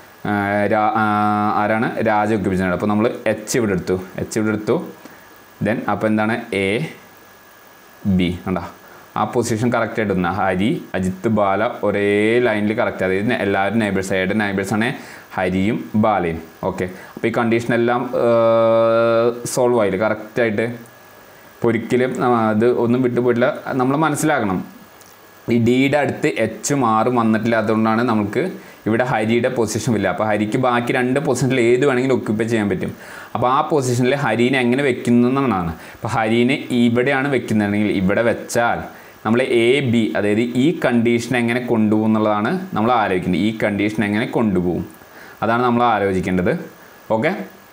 S2: ആരാണ്? രാജ ഒക്കിപ്പിച്ചിട്ടുണ്ട്. അപ്പോൾ നമ്മൾ എച്ച് ഇവിടെ എടുത്തു. ദെൻ അപ്പോൾ എന്താണ്? എ ബി കണ്ടോ, ആ പൊസിഷൻ കറക്റ്റായിട്ട് വന്ന ഹരി, അജിത്ത്, ബാല ഒരേ ലൈനിൽ കറക്റ്റ്. അതായത് എല്ലാവരും നൈബേഴ്സാണ് ഹരിയും ബാലയും. ഓക്കെ, അപ്പോൾ ഈ കണ്ടീഷനെല്ലാം സോൾവ് ആയില്ല കറക്റ്റായിട്ട്. ഇപ്പോൾ ഒരിക്കലും അത് ഒന്നും വിട്ടുപോയിട്ടില്ല. നമ്മൾ മനസ്സിലാക്കണം, ഈ ഡിയുടെ അടുത്ത് എച്ചും ആറും വന്നിട്ടില്ലാത്തതുകൊണ്ടാണ് നമുക്ക് ഇവിടെ ഹരിയുടെ പൊസിഷൻ ഇല്ല. അപ്പോൾ ഹരിക്ക് ബാക്കി 2 പൊസിഷനിൽ ഏത് വേണമെങ്കിലും ഒക്യുപ്പൈ ചെയ്യാൻ പറ്റും. അപ്പോൾ ആ പൊസിഷനിൽ ഹരീനെ എങ്ങനെ വെക്കുന്നു എന്നാണ്. ഇപ്പോൾ ഹരീനെ ഇവിടെയാണ് വെക്കുന്നതെങ്കിൽ ഇവിടെ വെച്ചാൽ നമ്മൾ എ ബി, അതായത് ഈ കണ്ടീഷൻ എങ്ങനെ കൊണ്ടുപോകും എന്നുള്ളതാണ് നമ്മൾ ആലോചിക്കേണ്ടത്. ഈ കണ്ടീഷൻ എങ്ങനെ കൊണ്ടുപോകും അതാണ് നമ്മൾ ആലോചിക്കേണ്ടത്. Okay,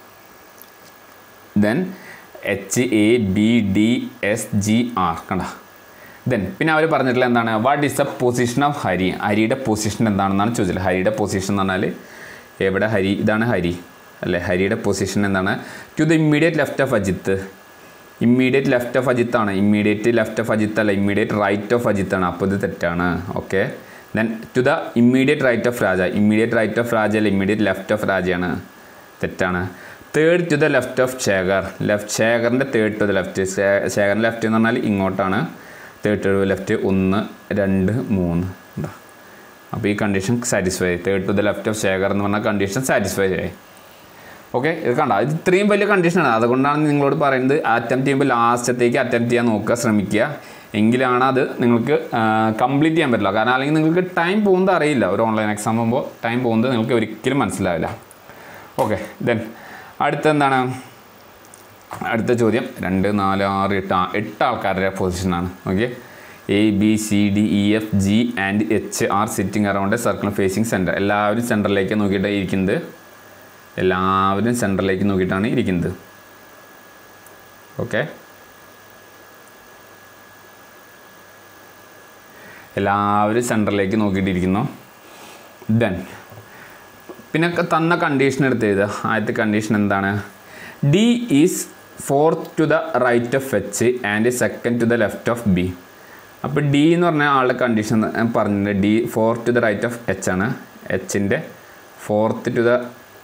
S2: then H A B D S G R കണ്ട. ദെൻ പിന്നെ അവർ പറഞ്ഞിട്ടുള്ള എന്താണ്? What is the position of Hari? ഹരിയുടെ പൊസിഷൻ എന്താണെന്നാണ് ചോദിച്ചത്. ഹരിയുടെ പൊസിഷൻ എന്ന് പറഞ്ഞാൽ എവിടെ ഹരി? ഇതാണ് ഹരി അല്ലേ? ഹരിയുടെ പൊസിഷൻ എന്താണ്? To the immediate left of Ajit. Immediate left of അജിത്താണ്. ഇമ്മീഡിയറ്റ് ലെഫ്റ്റ് ഓഫ് അജിത്ത് അല്ല, ഇമ്മീഡിയറ്റ് റൈറ്റ് ഓഫ് അജിത്താണ്. അപ്പോൾ ഇത് തെറ്റാണ്. Okay, then to the immediate right of Raja. Immediate right of Raja അല്ല, ഇമ്മീഡിയറ്റ് ലെഫ്റ്റ് ഓഫ് രാജയാണ്. തെറ്റാണ്. Third to the left of Shekhar. ശേഖറിൻ്റെ തേർഡ് ടു ദ ലെഫ്റ്റ്. ശേഖറിൻ്റെ ലെഫ്റ്റ് എന്ന് പറഞ്ഞാൽ ഇങ്ങോട്ടാണ്. തേർഡ് ടു ദ ലെഫ്റ്റ് 1 2 3 എന്താ. അപ്പോൾ ഈ കണ്ടീഷൻ സാറ്റിസ്ഫൈ ആയി. Third to the left of Shekhar എന്ന് പറഞ്ഞാൽ കണ്ടീഷൻ സാറ്റിസ്ഫൈ ആയി. ഓക്കെ, ഇത് കണ്ട, ഇത് ഇത്രയും വലിയ കണ്ടീഷനാണ്. അതുകൊണ്ടാണ് നിങ്ങളോട് പറയുന്നത് അറ്റംപ്റ്റ് ചെയ്യുമ്പോൾ ലാസ്റ്റത്തേക്ക് അറ്റംപ്റ്റ് ചെയ്യാൻ നോക്കുക, ശ്രമിക്കുക. എങ്കിലാണ് അത് നിങ്ങൾക്ക് കംപ്ലീറ്റ് ചെയ്യാൻ പറ്റില്ല. കാരണം അല്ലെങ്കിൽ നിങ്ങൾക്ക് ടൈം പോകുന്നത് അറിയില്ല. ഒരു ഓൺലൈൻ എക്സാം ആകുമ്പോൾ ടൈം പോകുന്നത് നിങ്ങൾക്ക് ഒരിക്കലും മനസ്സിലാവില്ല. ഓക്കെ, ദെൻ അടുത്ത എന്താണ്? അടുത്ത ചോദ്യം 2 4 6 8 ആൾക്കാരുടെ പൊസിഷനാണ്. Okay, A B C D E F G and H are sitting around a circle facing centre. എല്ലാവരും സെൻറ്ററിലേക്ക് നോക്കിയിട്ടാണ് ഇരിക്കുന്നത്. എല്ലാവരും സെൻറ്ററിലേക്ക് നോക്കിയിട്ടാണ് ഇരിക്കുന്നത്. ഓക്കെ, എല്ലാവരും സെൻറ്ററിലേക്ക് നോക്കിയിട്ടിരിക്കുന്നു. ദെൻ പിന്നെ തന്ന കണ്ടീഷൻ എടുത്ത് എഴുതുക. ആദ്യത്തെ കണ്ടീഷൻ എന്താണ്? D is 4th to the right of H and 2nd to the left of B. അപ്പോൾ ഡി എന്ന് പറഞ്ഞ ആളുടെ കണ്ടീഷൻ പറഞ്ഞിട്ടുണ്ട്. D 4th to the right of H ആണ്. എച്ചിൻ്റെ 4th ടു ദ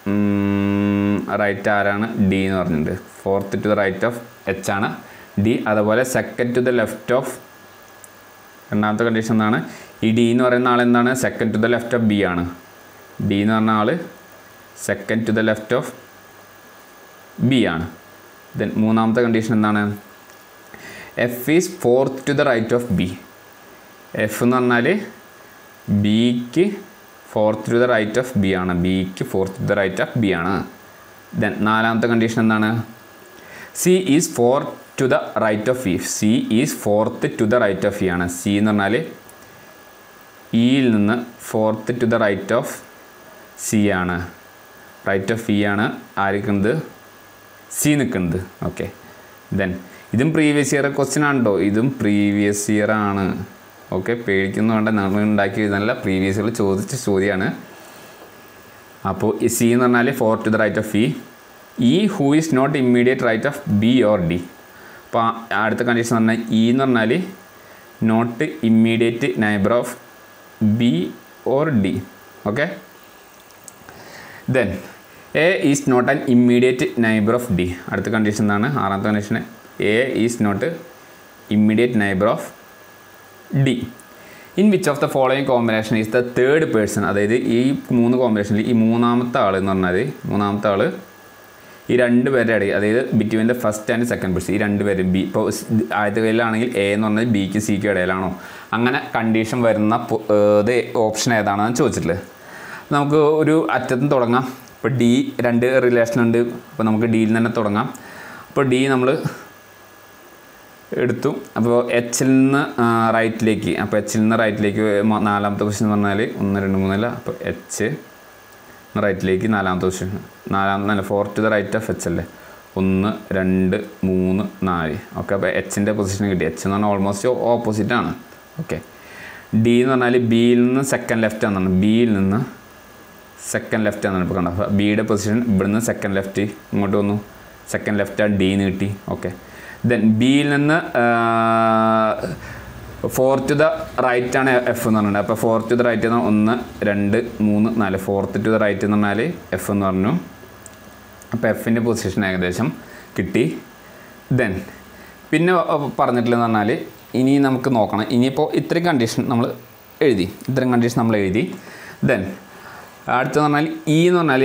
S2: റൈറ്റ് ആരാണ്? ഡി എന്ന് പറഞ്ഞിട്ടുണ്ട്. 4th to the right of H ആണ് ഡി. അതുപോലെ 2nd to the left of, രണ്ടാമത്തെ കണ്ടീഷൻ എന്താണ്? ഈ ഡി എന്ന് പറയുന്ന ആൾ എന്താണ്? 2nd to the left of B ആണ്. ഡി എന്ന് പറഞ്ഞ ആൾ 2nd to the left of B ആണ്. ദെൻ മൂന്നാമത്തെ കണ്ടീഷൻ എന്താണ്? F is 4th to the right of B. F എന്ന് പറഞ്ഞാൽ ബിക്ക് 4th to the right of B ആണ്. ബിക്ക് 4th to the right of B ആണ്. ദെൻ നാലാമത്തെ കണ്ടീഷൻ എന്താണ്? C is 4th to the right of E. C is 4th to the right of E ആണ്. C എന്ന് പറഞ്ഞാൽ ഇയിൽ നിന്ന് 4th to the right of C ആണ്. Right of E ആണ് ആയിരിക്കുന്നത്? സി നിൽക്കുന്നത്. ഓക്കെ, ദെൻ ഇതും പ്രീവിയസ് ഇയർ ക്വസ്റ്റ്യൻ ആണ് കേട്ടോ. ഇതും പ്രീവിയസ് ഇയർ ആണ്. ഓക്കെ, പേടിക്കുന്നു വേണ്ട, നമ്മൾ ഉണ്ടാക്കി എഴുതാനല്ല, പ്രീവിയസ് ഇയറിൽ ചോദിച്ച ചോദ്യമാണ്. അപ്പോൾ സി എന്ന് പറഞ്ഞാൽ 4th to the right of E. E who is not immediate right of B or D. അപ്പോൾ അടുത്ത കണ്ടീഷൻ എന്ന് പറഞ്ഞാൽ ഇ എന്ന് പറഞ്ഞാൽ not immediate neighbour of B or D. Okay, then A is not an immediate neighbour of D. അടുത്ത condition എന്താണ്? ആറാമത്തെ condition, A is not immediate neighbour of D. In which of the following combination is the third person. അതായത് ഈ 3 കോമ്പിനേഷനിൽ ഈ മൂന്നാമത്തെ ആൾ എന്ന് പറഞ്ഞാൽ, മൂന്നാമത്തെ ആൾ ഈ 2 പേരുടെ ഇടയിൽ, അതായത് between the first and second person, ഈ 2 പേര് ബി. ഇപ്പോൾ ആദ്യത്തെ കയ്യിലാണെങ്കിൽ എ എന്ന് പറഞ്ഞാൽ ബിക്ക് സിക്ക് ഇടയിലാണോ, അങ്ങനെ കണ്ടീഷൻ വരുന്ന ഇത് ഓപ്ഷൻ ഏതാണെന്ന് ചോദിച്ചിട്ടുള്ളത്. നമുക്ക് ഒരു അറ്റത്തും തുടങ്ങാം. ഇപ്പോൾ ഡി 2 റിലേഷൻ ഉണ്ട്. അപ്പോൾ നമുക്ക് ഡിയിൽ തന്നെ തുടങ്ങാം. അപ്പോൾ ഡി നമ്മൾ എടുത്തു. അപ്പോൾ എച്ചിൽ നിന്ന് റൈറ്റിലേക്ക്, അപ്പോൾ എച്ചിൽ നിന്ന് റൈറ്റിലേക്ക് നാലാമത്തെ ക്വസ്റ്റ്യൻ എന്ന് പറഞ്ഞാൽ 1 2 3 അപ്പോൾ എച്ച്, റൈറ്റിലേക്ക് നാലാമത്തെ position, four to the right of H അല്ലേ, 1 2 3 4. ഓക്കെ, അപ്പോൾ എച്ചിൻ്റെ പൊസിഷൻ കിട്ടി. എച്ച് എന്ന് പറഞ്ഞാൽ ഓൾമോസ്റ്റ് ഓപ്പോസിറ്റാണ്. ഓക്കെ, ഡി എന്ന് പറഞ്ഞാൽ ബിയിൽ നിന്ന് സെക്കൻഡ് ലെഫ്റ്റ് എന്നാണ്, ബിയിൽ നിന്ന് സെക്കൻഡ് ലെഫ്റ്റ് എന്നാണ് ഇപ്പോൾ കണ്ടത്. അപ്പോൾ ബിയുടെ പൊസിഷൻ ഇവിടുന്ന് സെക്കൻഡ് ലെഫ്റ്റ് ഇങ്ങോട്ട് വന്നു, സെക്കൻഡ് ലെഫ്റ്റ് ഡിന്ന് കിട്ടി. ഓക്കെ, ദെൻ ബിയിൽ നിന്ന് 4 ടു ദ റൈറ്റ് ആണ് എഫ് എന്ന് പറഞ്ഞിട്ടുണ്ട്. അപ്പോൾ 4 ടു ദ റൈറ്റ് എന്ന് 1 2 3 4, 4th ടു ദ റൈറ്റ് എന്ന് പറഞ്ഞാൽ എഫ് എന്ന് പറഞ്ഞു. അപ്പോൾ എഫിൻ്റെ പൊസിഷൻ ഏകദേശം കിട്ടി. ദെൻ പിന്നെ പറഞ്ഞിട്ടില്ലെന്ന് പറഞ്ഞാൽ ഇനി നമുക്ക് നോക്കണം. ഇനിയിപ്പോൾ ഇത്രയും കണ്ടീഷൻ നമ്മൾ എഴുതി. ദെൻ അടുത്തെന്ന് പറഞ്ഞാൽ ഇ എന്ന് പറഞ്ഞാൽ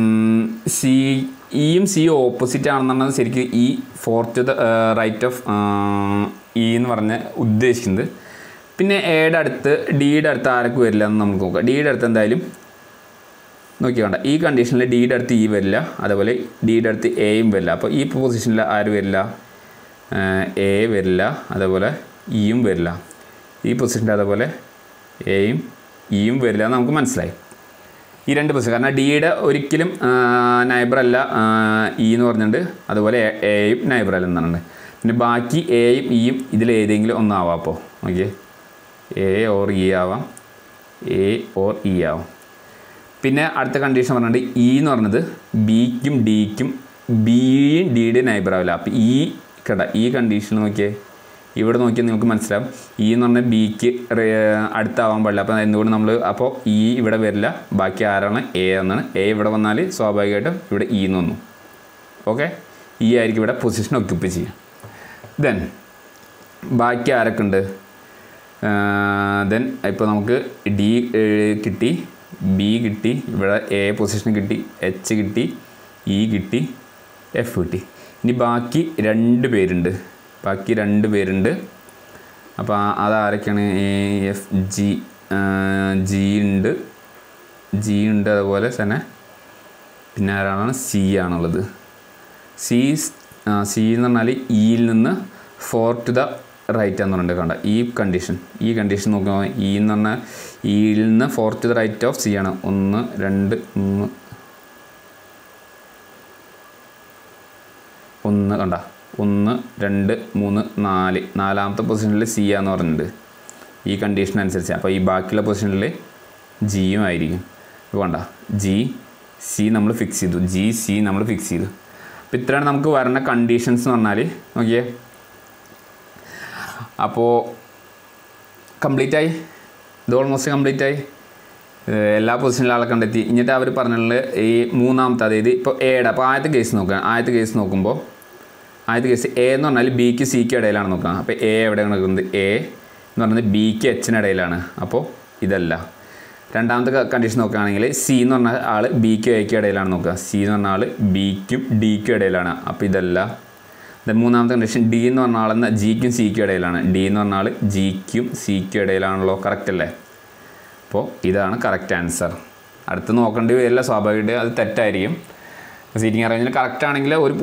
S2: ഇയും സിയും ഓപ്പോസിറ്റ് ആണെന്നുള്ളത് ശരിക്കും ഈ 4 to the right of E എന്ന് പറഞ്ഞ് ഉദ്ദേശിക്കുന്നത്. പിന്നെ എയുടെ അടുത്ത് ഡിയുടെ അടുത്ത് ആരൊക്കെ വരില്ല എന്ന് നമുക്ക് നോക്കാം. ഡിയുടെ അടുത്ത് എന്തായാലും നോക്കിക്കോണ്ട, ഈ കണ്ടീഷനിൽ ഡിയുടെ അടുത്ത് ഇ വരില്ല, അതേപോലെ ഡിയുടെ അടുത്ത് എയും വരില്ല. അപ്പോൾ ഈ പൊസിഷനിൽ ആര് വരില്ല, എ വരില്ല, അതേപോലെ ഇയും വരില്ല. ഈ പൊസിഷനിൽ അതേപോലെ എയും ഇയും വരില്ല എന്ന് നമുക്ക് മനസ്സിലായി. ഈ രണ്ട് പൊസിഷൻ, കാരണം ഡിയുടെ ഒരിക്കലും നൈബറല്ല ഇ എന്ന് പറഞ്ഞിട്ടുണ്ട്, അതുപോലെ എയും നൈബറല്ല എന്നാണ്. പിന്നെ ബാക്കി എയും ഇയും ഇതിലേതെങ്കിലും ഒന്നാവാം. അപ്പോൾ ഓക്കെ, എ ഓർ ഇ ആവാം, എ ഓർ ഇ ആവാം. പിന്നെ അടുത്ത കണ്ടീഷൻ പറഞ്ഞിട്ട് ഇ എന്ന് പറഞ്ഞത് ബിക്കും ഡിക്കും, ബിയും ഡിയുടെ നൈബറാവില്ല. അപ്പോൾ ഈ കേട്ട ഈ കണ്ടീഷൻ നോക്കിയേ, ഇവിടെ നോക്കിയാൽ നിങ്ങൾക്ക് മനസ്സിലാവും. ഇ എന്ന് പറഞ്ഞാൽ ബിക്ക് അടുത്താവാൻ പാടില്ല. അപ്പോൾ എന്തുകൊണ്ട് നമ്മൾ അപ്പോൾ ഇ ഇവിടെ വരില്ല, ബാക്കി ആരാണ് എ എന്നാണ്. എ ഇവിടെ വന്നാൽ സ്വാഭാവികമായിട്ടും ഇവിടെ ഇ എന്ന് വന്നു. ഓക്കെ, ഇ ആയിരിക്കും ഇവിടെ പൊസിഷൻ ഒക്യുപ്പൈ ചെയ്യുക. ദെൻ ബാക്കി ആരൊക്കെ ഉണ്ട്? ദെൻ ഇപ്പോൾ നമുക്ക് ഡി കിട്ടി, ബി കിട്ടി, ഇവിടെ എ പൊസിഷൻ കിട്ടി, എച്ച് കിട്ടി, ഇ കിട്ടി, എഫ് കിട്ടി. ഇനി ബാക്കി 2 പേരുണ്ട്. അപ്പോൾ അതാരൊക്കെയാണ്? എ എഫ് ജി, ജി ഉണ്ട്, അതുപോലെ തന്നെ പിന്നെ ആരാണ്? സി ആണുള്ളത്. സി എന്ന് പറഞ്ഞാൽ ഇയിൽ നിന്ന് 4 ടു ദ റൈറ്റ് എന്ന് പറഞ്ഞിട്ട് കണ്ട ഈ കണ്ടീഷൻ നോക്കുമ്പോൾ ഇ എന്ന് പറഞ്ഞാൽ ഇയിൽ നിന്ന് 4 to the right of C ആണ്. 1 2 3 1 കണ്ട 1 2 3 4, നാലാമത്തെ പൊസിഷനിൽ സി ആന്ന് പറഞ്ഞിട്ടുണ്ട് ഈ കണ്ടീഷൻ അനുസരിച്ച്. അപ്പോൾ ഈ ബാക്കിയുള്ള പൊസിഷനിൽ ജിയും ആയിരിക്കും. വേണ്ട, ജി സി നമ്മൾ ഫിക്സ് ചെയ്തു, അപ്പോൾ ഇത്രയാണ് നമുക്ക് വരുന്ന കണ്ടീഷൻസ് എന്ന് പറഞ്ഞാൽ. നോക്കിയേ, അപ്പോൾ കംപ്ലീറ്റായി, ഇത് ഓൾമോസ്റ്റ് കംപ്ലീറ്റായി. എല്ലാ പൊസിഷനിലും ആളെ കണ്ടെത്തി. എന്നിട്ട് അവർ പറഞ്ഞിട്ടുള്ളത് ഈ മൂന്നാമത്തെ, അതായത് ഇപ്പോൾ എയുടെ, അപ്പോൾ ആദ്യത്തെ കേസ് നോക്കുമ്പോൾ ആദ്യത്തെ കേസ് എ എന്ന് പറഞ്ഞാൽ ബിക്ക് സിക്ക് ഇടയിലാണ് നോക്കുക. അപ്പോൾ എ എവിടെയാണ് നോക്കുന്നത്? എ എന്ന് പറയുന്നത് ബിക്ക് എച്ചിന് ഇടയിലാണ്. അപ്പോൾ ഇതല്ല. രണ്ടാമത്തെ കണ്ടീഷൻ നോക്കുകയാണെങ്കിൽ സി എന്ന് പറഞ്ഞ ആൾ ബിക്കും എക്കും ഇടയിലാണ് നോക്കുക. സി എന്ന് പറഞ്ഞ ആൾ ബിക്കും ഡിക്കും ഇടയിലാണ്. അപ്പോൾ ഇതല്ല. മൂന്നാമത്തെ കണ്ടീഷൻ ഡി എന്ന് പറഞ്ഞ ആളെന്ന് ജിക്കും സിക്കും ഇടയിലാണ്. ഡി എന്ന് പറഞ്ഞ ആൾ ജിക്കും സിക്കും ഇടയിലാണല്ലോ. കറക്റ്റ് അല്ലേ? അപ്പോൾ ഇതാണ് കറക്റ്റ് ആൻസർ. അടുത്ത് നോക്കേണ്ടി വരില്ല, സ്വാഭാവികമായിട്ട് അത് തെറ്റായിരിക്കും. സീറ്റിംഗ് അറേഞ്ച്മെൻറ്റ് കറക്റ്റ് ആണെങ്കിൽ ഒരു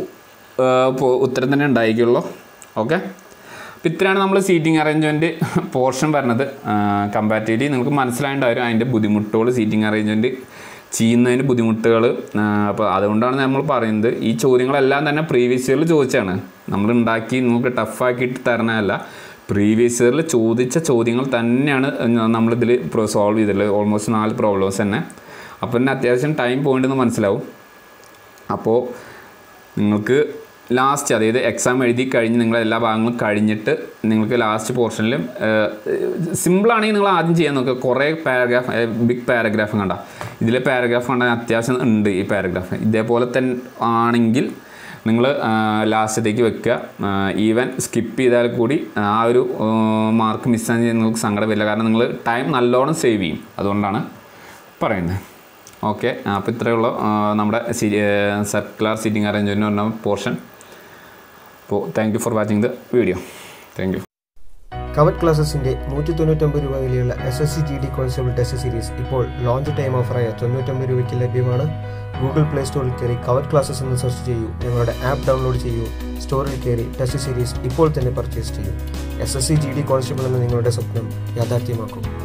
S2: ഉത്തരം തന്നെ ഉണ്ടായിരിക്കുള്ളൂ. ഓക്കെ, അപ്പോൾ ഇത്രയാണ് നമ്മൾ സീറ്റിംഗ് അറേഞ്ച്മെൻറ്റ് പോർഷൻ പറഞ്ഞത്. കമ്പാരിറ്റീവ്ലി നിങ്ങൾക്ക് മനസ്സിലായിട്ടുണ്ടാവും അതിൻ്റെ ബുദ്ധിമുട്ടുകൾ, സീറ്റിംഗ് അറേഞ്ച്മെൻറ്റ് ചെയ്യുന്നതിന് ബുദ്ധിമുട്ടുകൾ. അപ്പോൾ അതുകൊണ്ടാണ് നമ്മൾ പറയുന്നത് ഈ ചോദ്യങ്ങളെല്ലാം തന്നെ പ്രീവിയസ് ഇയറിൽ ചോദിച്ചാണ്. നമ്മൾ ഉണ്ടാക്കി നിങ്ങൾക്ക് ടഫാക്കിയിട്ട് തരണമല്ല, പ്രീവിയസ് ഇയറിൽ ചോദിച്ച ചോദ്യങ്ങൾ തന്നെയാണ് നമ്മളിതിൽ സോൾവ് ചെയ്തിട്ടുള്ളത്. ഓൾമോസ്റ്റ് 4 പ്രോബ്ലംസ് തന്നെ. അപ്പോൾ തന്നെ അത്യാവശ്യം ടൈം പോയിൻ്റെന്ന് മനസ്സിലാവും. അപ്പോൾ നിങ്ങൾക്ക് ലാസ്റ്റ്, അതായത് എക്സാം എഴുതി കഴിഞ്ഞ് നിങ്ങൾ എല്ലാ ഭാഗങ്ങളും കഴിഞ്ഞിട്ട് നിങ്ങൾക്ക് ലാസ്റ്റ് പോർഷനിലും സിമ്പിളാണെങ്കിൽ നിങ്ങൾ ആദ്യം ചെയ്യാൻ നോക്കുക. കുറേ പാരഗ്രാഫ്, ബിഗ് പാരഗ്രാഫ് കണ്ട, ഇതിൽ പാരഗ്രാഫ് കണ്ടാൽ അത്യാവശ്യം ഉണ്ട്. ഈ പാരഗ്രാഫ് ഇതേപോലെ തന്നെ ആണെങ്കിൽ നിങ്ങൾ ലാസ്റ്റത്തേക്ക് വെക്കുക. ഈവൻ സ്കിപ്പ് ചെയ്താൽ കൂടി ആ ഒരു മാർക്ക് മിസ്സാൻ ചെയ്യാൻ നിങ്ങൾക്ക് സങ്കടമില്ല. കാരണം നിങ്ങൾ ടൈം നല്ലോണം സേവ് ചെയ്യും. അതുകൊണ്ടാണ് പറയുന്നത്. ഓക്കെ, അപ്പോൾ ഇത്രയേ ഉള്ളൂ നമ്മുടെ സർക്കുലർ സീറ്റിംഗ് അറേഞ്ച്മെൻറ്റ് പറഞ്ഞ പോർഷൻ. അപ്പോൾ thank you for watching the video. Thank you.
S1: കവറ്റ് ക്ലാസസിൻ്റെ 199 രൂപ വിലയുള്ള SSC-GD കോൺസ്റ്റബിൾ ടെസ്റ്റ് സീരീസ് ഇപ്പോൾ ലോഞ്ച് ടൈം ഓഫറായ 99 രൂപയ്ക്ക് ലഭ്യമാണ്. ഗൂഗിൾ പ്ലേ സ്റ്റോറിൽ കയറി കവറ്റ് ക്ലാസസ് എന്ന് സെർച്ച് ചെയ്യൂ. ഞങ്ങളുടെ ആപ്പ് ഡൗൺലോഡ് ചെയ്യൂ. സ്റ്റോറിൽ കയറി ടെസ്റ്റ് സീരീസ് ഇപ്പോൾ തന്നെ പർച്ചേസ് ചെയ്യൂ. SSC-GD കോൺസ്റ്റബിൾ എന്ന നിങ്ങളുടെ സ്വപ്നം യാഥാർത്ഥ്യമാക്കും.